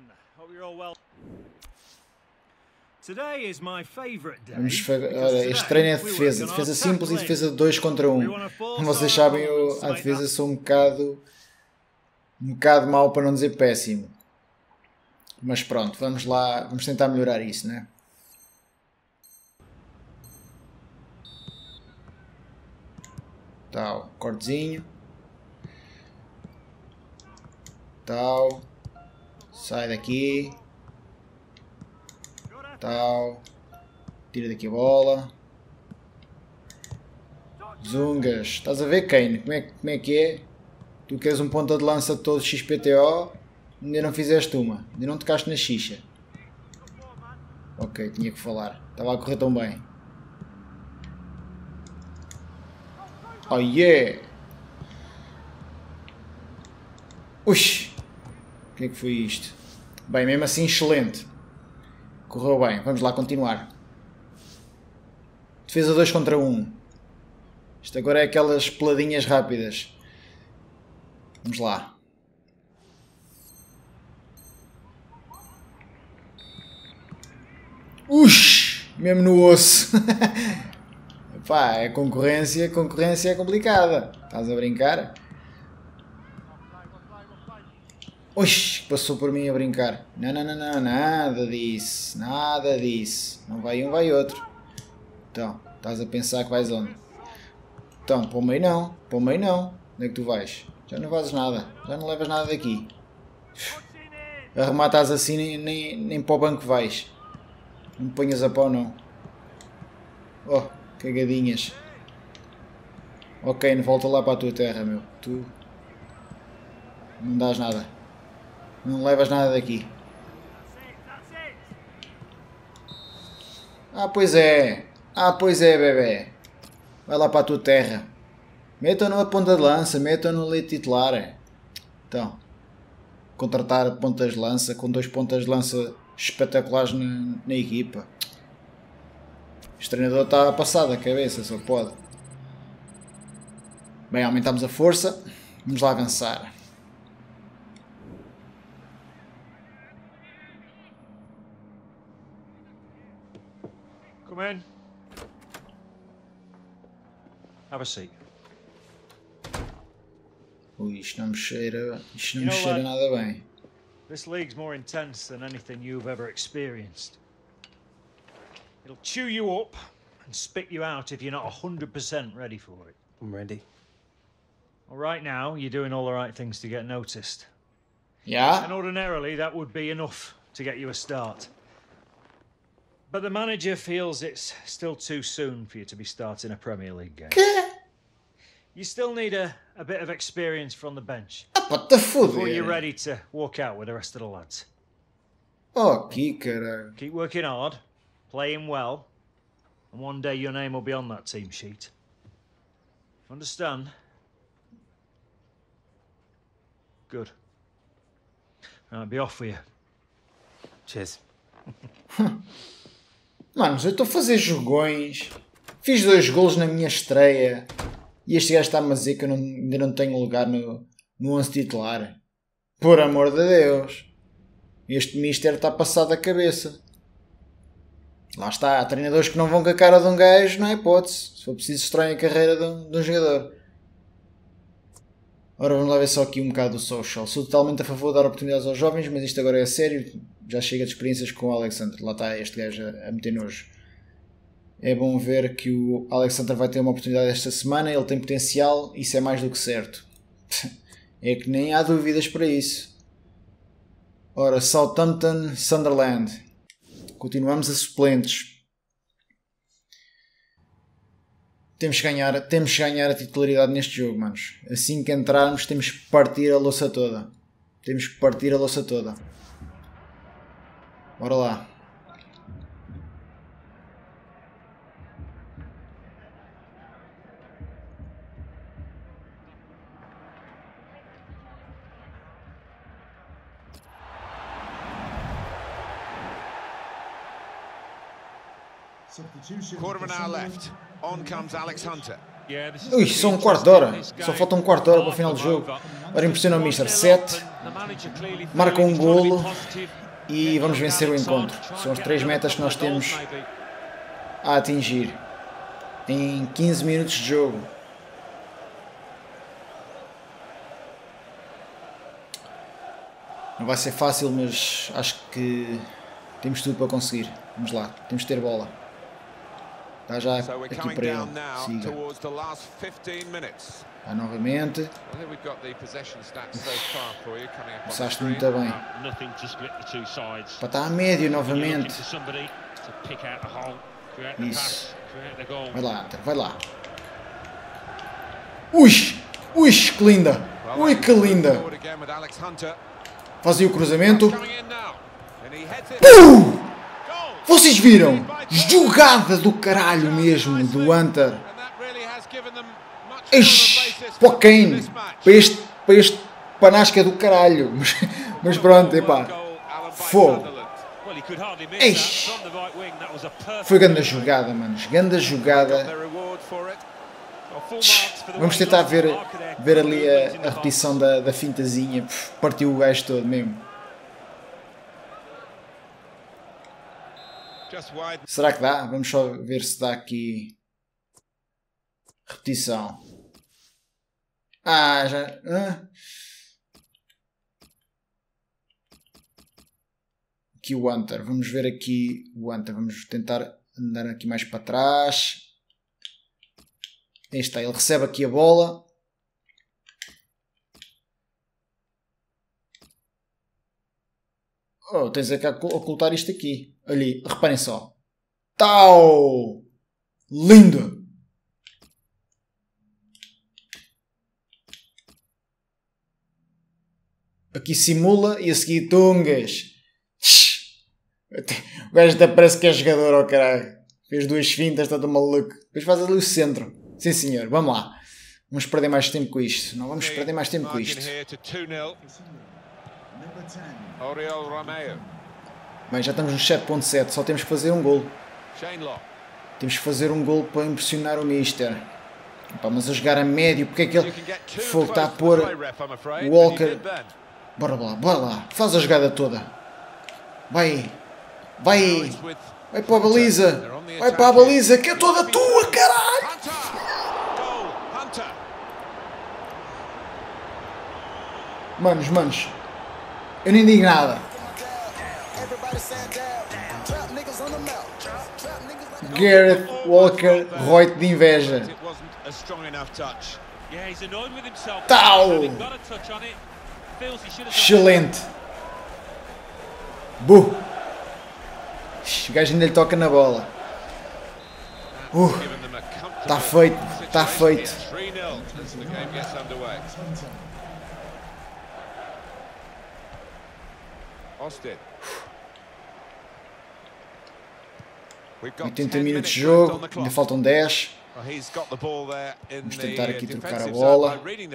Vamos fazer. Olha, este treino é defesa. Defesa simples e defesa de dois contra um. Como vocês sabem, eu à defesa sou um bocado. Um bocado mau, para não dizer péssimo. Mas pronto, vamos lá. Vamos tentar melhorar isso, né? Tal, cortezinho. Tal. Sai daqui. Tal. Tira daqui a bola. Zungas. Estás a ver, Kane? Como é, como é que é? Tu queres um ponta de lança todo X P T O? Ainda não fizeste uma. Ainda não tocaste na xixa. Ok, tinha que falar. Estava a correr tão bem. Oh yeah! Ux! O que é que foi isto? Bem, mesmo assim excelente. Correu bem. Vamos lá continuar. Defesa dois contra um. Isto agora é aquelas peladinhas rápidas. Vamos lá. Ux! Mesmo no osso. Pá, é concorrência, concorrência é complicada. Estás a brincar? Oxi, passou por mim a brincar. Não, não, não, não, nada disso. Nada disso. Não vai um, vai outro. Então, estás a pensar que vais onde? Então, para o meio não. Para o meio não. Onde é que tu vais? Já não fazes nada. Já não levas nada daqui. Arrematas assim, nem, nem, nem para o banco vais. Não me ponhas a pau, não. Oh. Cagadinhas. Ok, não volta lá para a tua terra, meu. Tu não dás nada. Não levas nada daqui. Ah, pois é. Ah, pois é, bebê. Vai lá para a tua terra. Metam na ponta de lança. Metam no leite titular. Então, contratar pontas de lança com dois pontas de lança espetaculares na, na equipa. Este treinador está passado a cabeça, só pode. Bem, aumentamos a força. Vamos lá avançar. Come in. Have a seat. Ui, isto não me cheira, isto não me cheira nada bem. This league's more intense than anything you've ever experienced. It'll chew you up and spit you out if you're not one hundred percent ready for it. I'm ready. Well, right now, you're doing all the right things to get noticed. Yeah? And ordinarily, that would be enough to get you a start. But the manager feels it's still too soon for you to be starting a Premier League game. You still need a, a bit of experience from the bench. What the fuck? Before you're ready to walk out with the rest of the lads. Oh, que caralho. Keep working hard, playing well, and one day your name will be on that team sheet. Understand? Good. I'll be off for you. Cheers. Mano, eu estou a fazer jogões. Fiz dois golos na minha estreia. E este gajo está-me a dizer que eu não, ainda não tenho lugar no, no onze titular. Por amor de Deus. Este mister está passado a cabeça. Lá está. Há treinadores que não vão com a cara de um gajo, não é hipótese. Se for preciso, destroem a carreira de um, de um jogador. Ora, vamos lá ver só aqui um bocado do social. Sou totalmente a favor de dar oportunidades aos jovens, mas isto agora é sério. Já chega de experiências com o Alexander. Lá está este gajo a, a meter nojo. É bom ver que o Alexander vai ter uma oportunidade esta semana. Ele tem potencial. Isso é mais do que certo. É que nem há dúvidas para isso. Ora, Southampton, Sunderland. Continuamos a suplentes. Temos que ganhar, temos que ganhar a titularidade neste jogo, manos. Assim que entrarmos, temos que partir a louça toda. Temos que partir a louça toda. Bora lá. Quarter of an hour left. On comes Alex Hunter. Ui, só um quarto de hora. Só falta um quarto de hora para o final do jogo. Ora, impressiona o Mister sete. Marca um golo. E vamos vencer o encontro. São as três metas que nós temos a atingir. Em quinze minutos de jogo. Não vai ser fácil, mas acho que temos tudo para conseguir. Vamos lá, temos de ter bola. Está já aqui para ele. Siga. Vai novamente. Passaste muito bem. Para estar a médio novamente. Isso. Vai lá, Hunter, vai lá. Ui! Ui, que linda! Ui, que linda! Fazia o cruzamento. Pum! Vocês viram? Jogada do caralho mesmo do Hunter. Ixi, para o Kane. Para este, para este panasca do caralho. Mas, mas pronto, epá. Fogo. Ixi. Foi grande jogada, manos. Grande jogada. Vamos tentar ver, ver ali a, a repetição da, da fintazinha. Puf, partiu o gajo todo mesmo. Será que dá? Vamos só ver se dá aqui repetição. Ah, já... Ah. Aqui o Hunter. Vamos ver aqui o Hunter. Vamos tentar andar aqui mais para trás. Aí está. Ele recebe aqui a bola. Oh, tens é que ocultar isto aqui. Ali, reparem só. Tau! Lindo! Aqui simula e a seguir tungas. O gajo até parece que é jogador, ó oh, caralho. Fez duas fintas, está todo maluco. Depois faz ali o centro. Sim senhor, vamos lá. Vamos perder mais tempo com isto. Não vamos perder mais tempo com isto. Bem, já estamos no sete ponto sete, só temos que fazer um gol. Temos que fazer um gol para impressionar o Mister. Epá, mas a jogar a médio, porque é que ele Fogo, está a pôr o Walker. Bora lá, bora lá, faz a jogada toda. Vai, vai, vai para a baliza, vai para a baliza, que é toda tua, caralho! Manos, manos, eu nem digo nada. Gareth Walker, roito de inveja. Tau! Excelente. Bu! O gajo ainda lhe toca na bola. Uh, está feito, está feito. oitenta minutos de jogo, ainda faltam dez. Vamos tentar aqui trocar a bola.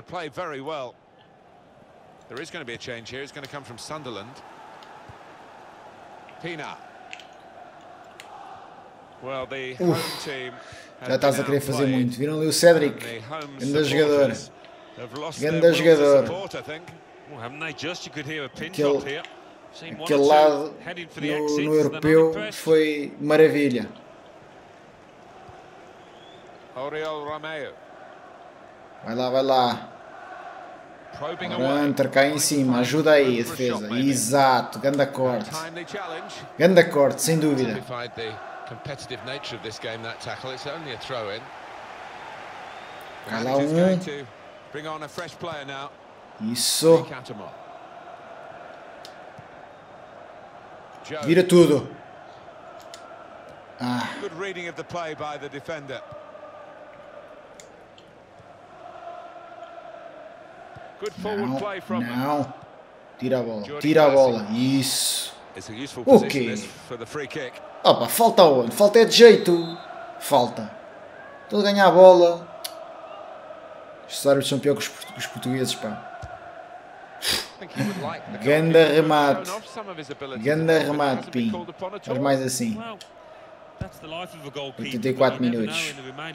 There is going to be a change here. It's going to come from Sunderland. Pina. Well, the home team. Já estás a querer fazer muito. Viram ali o Cedric? Grande jogador. Grande jogador. Aquele, aquele lado no, no europeu foi maravilha. Vai lá, vai lá. Hunter cá em cima, ajuda aí a defesa. Exato, ganda corte. Ganda corte, sem dúvida. Vai lá um. Isso. Vira tudo. Ah. Não, não. Tira a bola, tira a bola. Isso. O quê? Opa, falta onde? Falta é de jeito. Falta. Estou a ganhar a bola. Estes árbitros são piores que os portugueses, pá. Ganda remate. Ganda remate, Pim. Mas mais assim. oitenta e quatro minutos.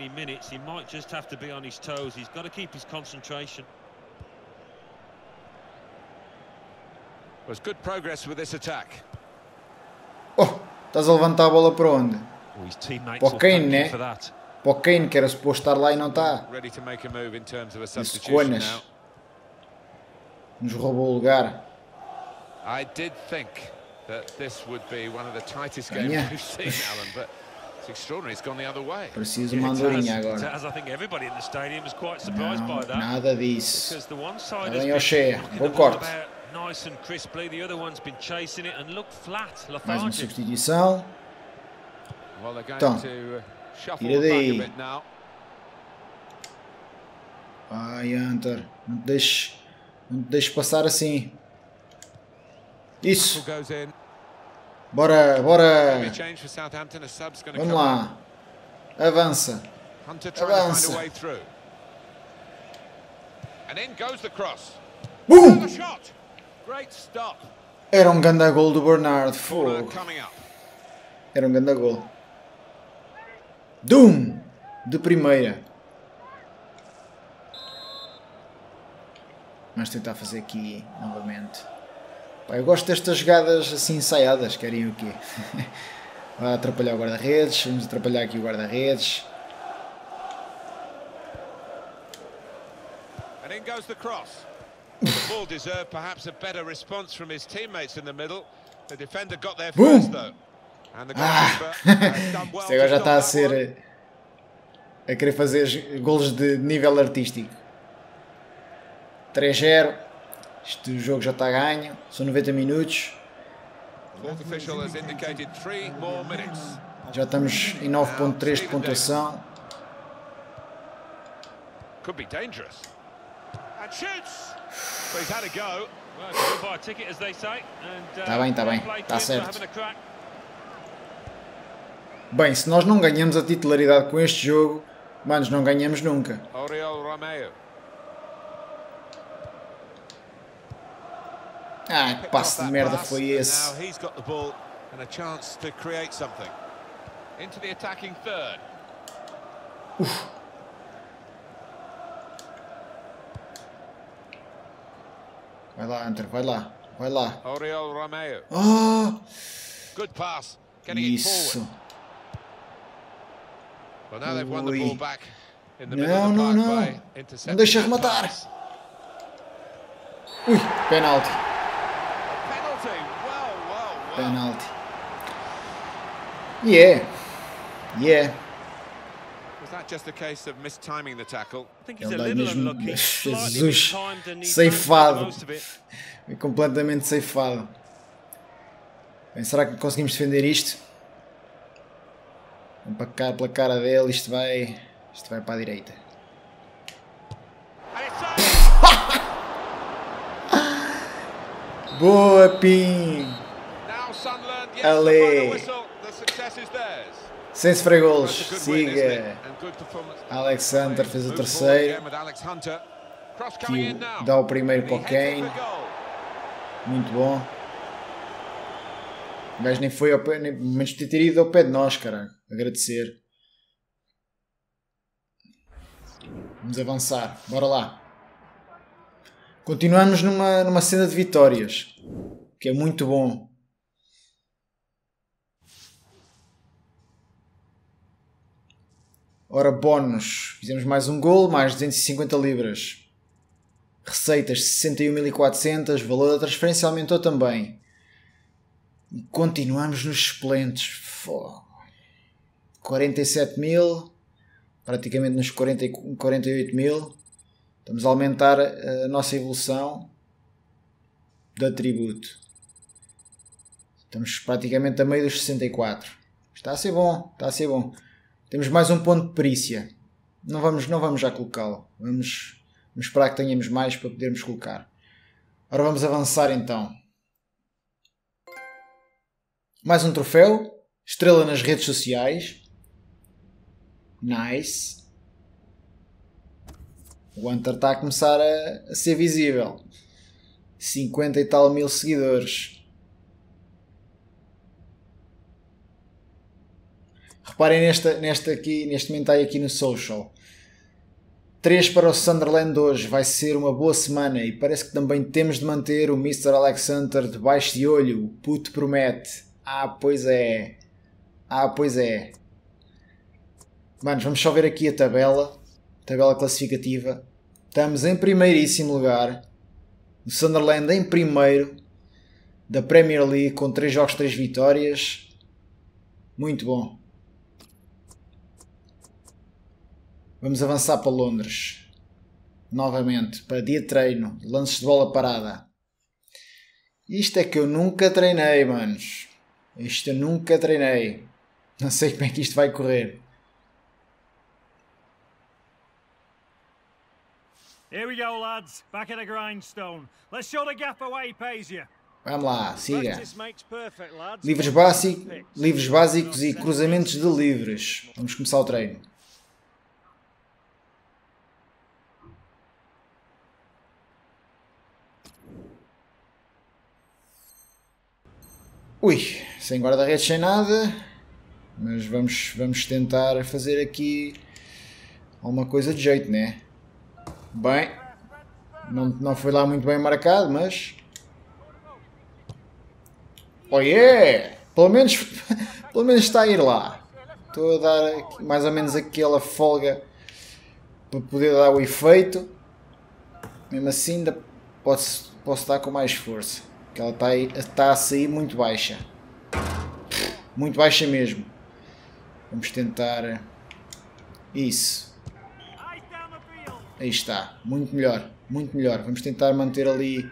Oh, estás a levantar a bola para onde? Para o Kane, né? Para o Kane, que era suposto estar lá e não está. Isso conas. Nos roubou o lugar. Ganha. Preciso uma andorinha agora. Não, nada disso. Está bem ao cheio. Bom corte. Mais uma substituição. Então, tira daí. Vai, Hunter. Não te deixes, não te deixes passar assim. Isso. Bora, bora. Vamos lá. Avança. Avança. Bum! Era um ganda gol do Bernard. Fogo. Era um ganda gol. Doom! De primeira. Vamos tentar fazer aqui novamente. Pá, eu gosto destas jogadas assim ensaiadas. Querem o quê? Vai atrapalhar o guarda-redes. Vamos atrapalhar aqui o guarda-redes. And in goes the cross. The ball deserved perhaps a better response from his teammates in the middle. The defender got there first though. And the goalkeeper has done well. Isto agora já está a ser a querer fazer golos de nível artístico. três a zero. Este jogo já está ganho. São noventa minutos. Já estamos em nove ponto três de pontuação. Está bem, está bem. Está certo. Bem, se nós não ganhamos a titularidade com este jogo, manos, não ganhamos nunca. Ah, que passe de merda foi esse? Uf. Vai lá, Hunter, vai lá, vai lá. Ah! Isso. Ui. Não, não, não. Não deixa rematar. Ui, penalti. Penalti. Yeah. Yeah. Was that just a case of mistiming the tackle? Ele dá mesmo. Jesus. Ceifado. É completamente ceifado. Bem, será que conseguimos defender isto? Vamos para cá, pela cara dele. Isto vai. Isto vai para a direita. Boa, Pim! Ali! Sem sofrer golos. Siga! Alex Hunter fez o terceiro. Que dá o primeiro para o Kane. Muito bom. O gajo nem foi ao pé, nem menos de ter ido ao pé de nós, caralho. Agradecer. Vamos avançar. Bora lá. Continuamos numa, numa cena de vitórias. Que é muito bom. Ora, bónus. Fizemos mais um gol, mais duzentas e cinquenta libras. Receitas sessenta e um mil e quatrocentos. Valor da transferência aumentou também. E continuamos nos excelentes. Fogo. quarenta e sete mil. Praticamente nos quarenta e oito mil. Estamos a aumentar a nossa evolução de atributo. Estamos praticamente a meio dos sessenta e quatro. Está a ser bom. Está a ser bom. Temos mais um ponto de perícia. Não vamos, não vamos já colocá-lo. Vamos, Vamos esperar que tenhamos mais para podermos colocar. Ora, vamos avançar então. Mais um troféu. Estrela nas redes sociais. Nice. O Hunter está a começar a, a ser visível. cinquenta e tal mil seguidores. Reparem nesta, nesta aqui, neste comentário aqui no social. três para o Sunderland hoje. Vai ser uma boa semana. E parece que também temos de manter o mister Alex Hunter debaixo de olho. O puto promete. Ah, pois é. Ah, pois é. Manos, vamos só ver aqui a tabela. Tabela classificativa. Estamos em primeiríssimo lugar. O Sunderland em primeiro da Premier League com três jogos, três vitórias. Muito bom. Vamos avançar para Londres. Novamente, para dia de treino. Lances de bola parada. Isto é que eu nunca treinei, manos. Isto eu nunca treinei. Não sei como é que isto vai correr. Here we go, lads. Back at the grindstone. Let's show the gaffer why he pays you. Vamos lá, siga. Livros, básico, livros básicos e cruzamentos de livres. Vamos começar o treino. Ui, sem guarda-redes, sem nada. Mas vamos, vamos tentar fazer aqui alguma coisa de jeito, né? Bem, não, não foi lá muito bem marcado, mas... Oh yeah! Pelo menos, pelo menos está a ir lá. Estou a dar mais ou menos aquela folga para poder dar o efeito. Mesmo assim ainda posso, posso dar com mais força. Porque ela está, aí, está a sair muito baixa. Muito baixa mesmo. Vamos tentar... Isso. Aí está. Muito melhor. Muito melhor. Vamos tentar manter ali...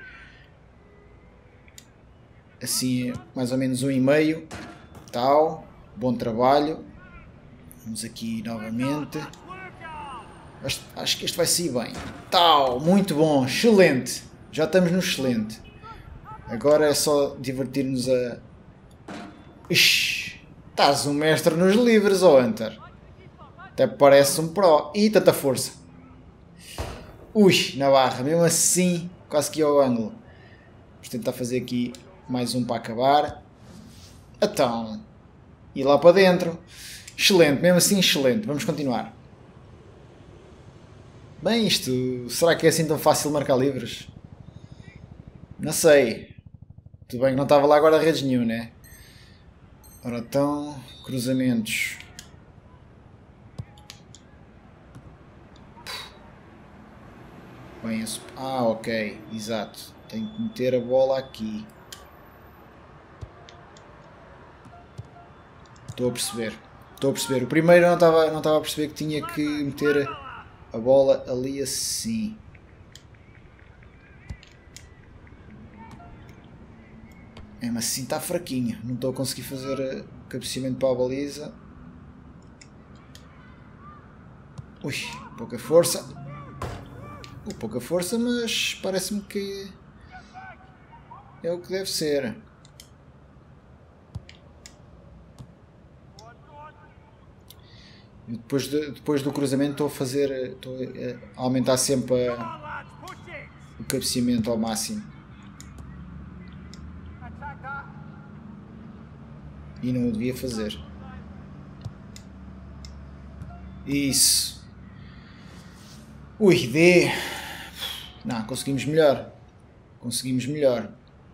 Assim, mais ou menos um e meio. Tal. Bom trabalho. Vamos aqui novamente. Acho, acho que este vai sair bem. Tal. Muito bom. Excelente. Já estamos no excelente. Agora é só divertir-nos a... Ixi. Estás um mestre nos livros, oh Hunter. Até parece um pro. Ih, tanta força. Ui, na barra. Mesmo assim, quase que ao ângulo. Vamos tentar fazer aqui mais um para acabar. Então. E lá para dentro. Excelente, mesmo assim excelente. Vamos continuar. Bem, isto... Será que é assim tão fácil marcar livres? Não sei. Tudo bem que não estava lá agora redes nenhum, né? Ora então... Cruzamentos. Bem, esse... Ah, ok. Exato. Tenho que meter a bola aqui. Estou a perceber. Estou a perceber. O primeiro não estava, não estava a perceber que tinha que meter a bola ali assim. É, mas assim está fraquinho. Não estou a conseguir fazer o cabeceamento para a baliza. Ui, pouca força. Uh, pouca força, mas parece-me que é o que deve ser. Depois, de, depois do cruzamento estou a fazer, estou a aumentar sempre a, o cabeceamento ao máximo. E não o devia fazer. Isso. Ui, D. Não, conseguimos melhor. Conseguimos melhor.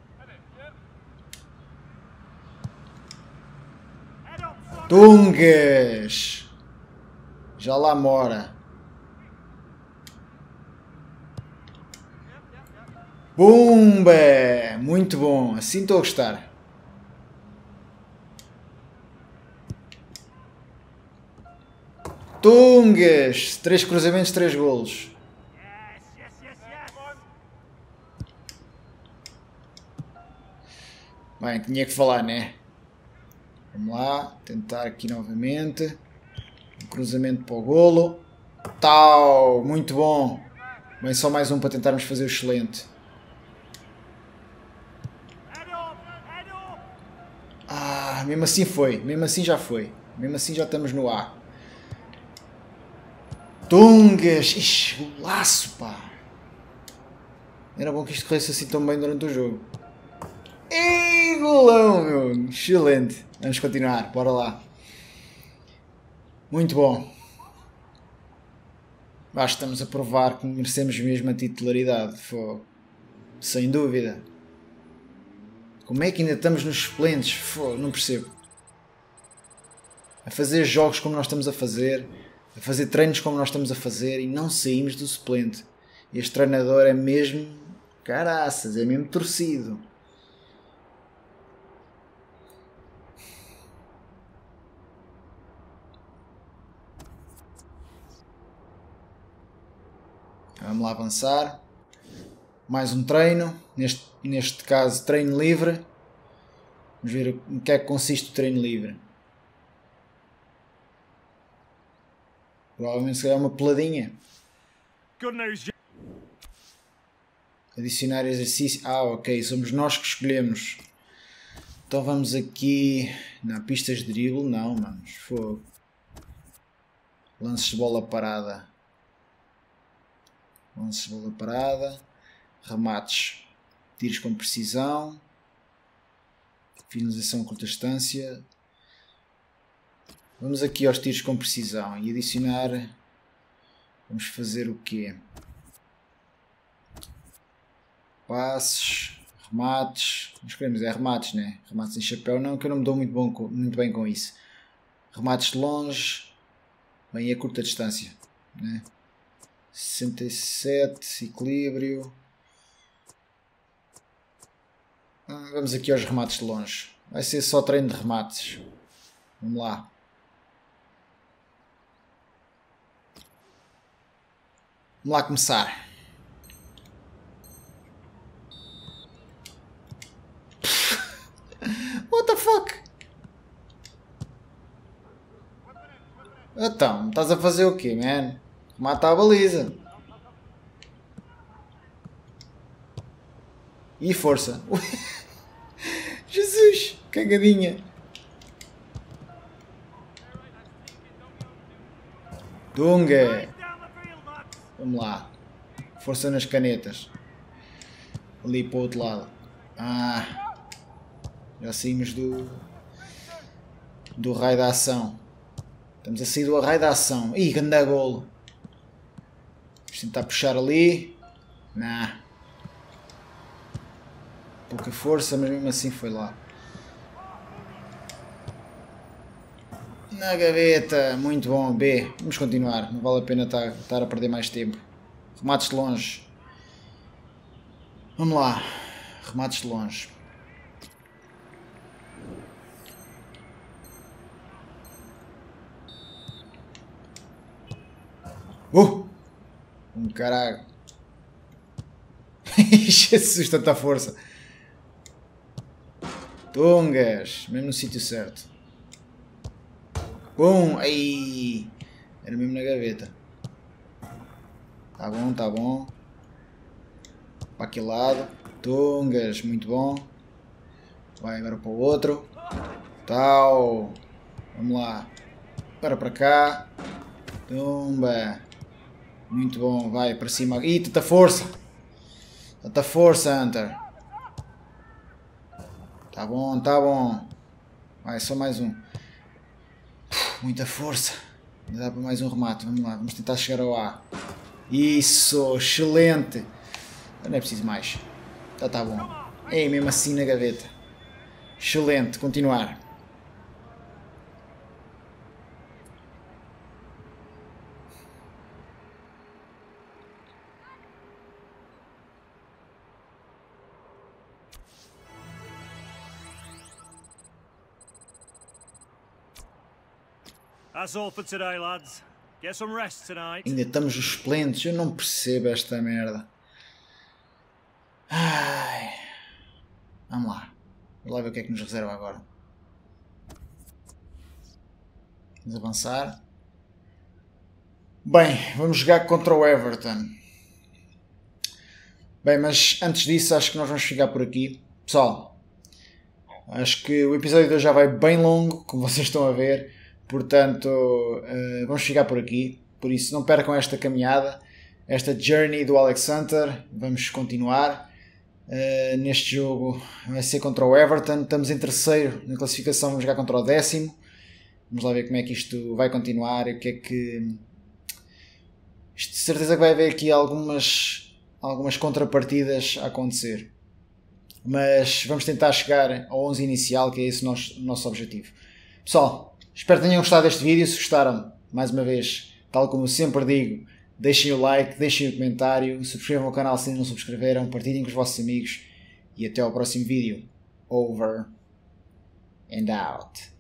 Tungas. Já lá mora. Bumba! Muito bom. Assim estou a gostar. Tungas! Três cruzamentos, três golos. Bem, tinha que falar, né? Vamos lá. Tentar aqui novamente. Um cruzamento para o golo. Tal! Muito bom. Bem, só mais um para tentarmos fazer o excelente. Ah, mesmo assim foi. Mesmo assim já foi. Mesmo assim já estamos no A. Tungas! Ixi, golaço, pá! Era bom que isto corresse assim tão bem durante o jogo. Ei, golão, meu! Excelente! Vamos continuar, bora lá. Muito bom. Acho que estamos a provar que merecemos mesmo a titularidade. Fogo. Sem dúvida. Como é que ainda estamos nos suplentes? Fogo, não percebo. A fazer jogos como nós estamos a fazer, a fazer treinos como nós estamos a fazer e não saímos do suplente. Este treinador é mesmo caraças, é mesmo torcido. Vamos lá avançar. Mais um treino, neste, neste caso treino livre. Vamos ver em que é que consiste o treino livre. Provavelmente será uma peladinha. Adicionar exercício. Ah, ok, somos nós que escolhemos. Então vamos aqui. Não, pistas de drible, não, manos. Fogo. Lances de bola parada. Lances de bola parada. Remates. Tiros com precisão. Finalização a curta distância. Vamos aqui aos tiros com precisão e adicionar. Vamos fazer o quê? Passes, remates. Nós queremos é remates, né? Remates em chapéu, não, que eu não me dou muito, bom, muito bem com isso. Remates de longe. Bem, a curta distância, né? sessenta e sete, equilíbrio. Vamos aqui aos remates de longe. Vai ser só treino de remates. Vamos lá. Vamos lá começar. What the fuck? Então, estás a fazer o quê, man? Mata a baliza. E força. Jesus, cagadinha. Dunga. Vamos lá. Força nas canetas. Ali para o outro lado. Ah. Já saímos do... Do raio da ação. Estamos a sair do raio da ação. Ih, ganda golo. Vamos tentar puxar ali. Nah. Pouca força, mas mesmo assim foi lá. Na gaveta. Muito bom. B. Vamos continuar. Não vale a pena estar, estar a perder mais tempo. Remates de longe. Vamos lá. Remates de longe. Uh! Um caralho. Jesus, tanta força. Tungas. Mesmo no sítio certo. Bom. Ai. Era mesmo na gaveta. Tá bom, tá bom. Para aquele lado. Tungas. Muito bom. Vai agora para o outro. Tal. Vamos lá. Agora para cá. Tumba. Muito bom. Vai para cima. Ih, tanta força. Tanta força, Hunter. Tá bom, tá bom. Vai, só mais um. Uf, muita força. Dá para mais um remate. Vamos lá, vamos tentar chegar ao A. Isso, excelente. Não é preciso mais. Já tá bom. É mesmo assim na gaveta. Excelente, continuar. That's all for today, lads. Get some rest tonight. Ainda estamos os esplêndidos. Eu não percebo esta merda. Ai. Vamos lá. Vamos lá ver o que é que nos reserva agora. Vamos avançar. Bem, vamos jogar contra o Everton. Bem, mas antes disso acho que nós vamos ficar por aqui. Pessoal, acho que o episódio de hoje já vai bem longo, como vocês estão a ver. Portanto, uh, vamos ficar por aqui. Por isso, não percam esta caminhada, esta journey do Alex Hunter. Vamos continuar. Uh, neste jogo vai ser contra o Everton. Estamos em terceiro na classificação, vamos jogar contra o décimo. Vamos lá ver como é que isto vai continuar. O que é que... Isto, de certeza que vai haver aqui algumas... algumas contrapartidas a acontecer, mas vamos tentar chegar ao onze inicial, que é esse o nosso, nosso objetivo. Pessoal, espero que tenham gostado deste vídeo. Se gostaram, mais uma vez, tal como eu sempre digo, deixem o like, deixem o comentário, subscrevam o canal se ainda não subscreveram, partilhem com os vossos amigos e até ao próximo vídeo. Over and out.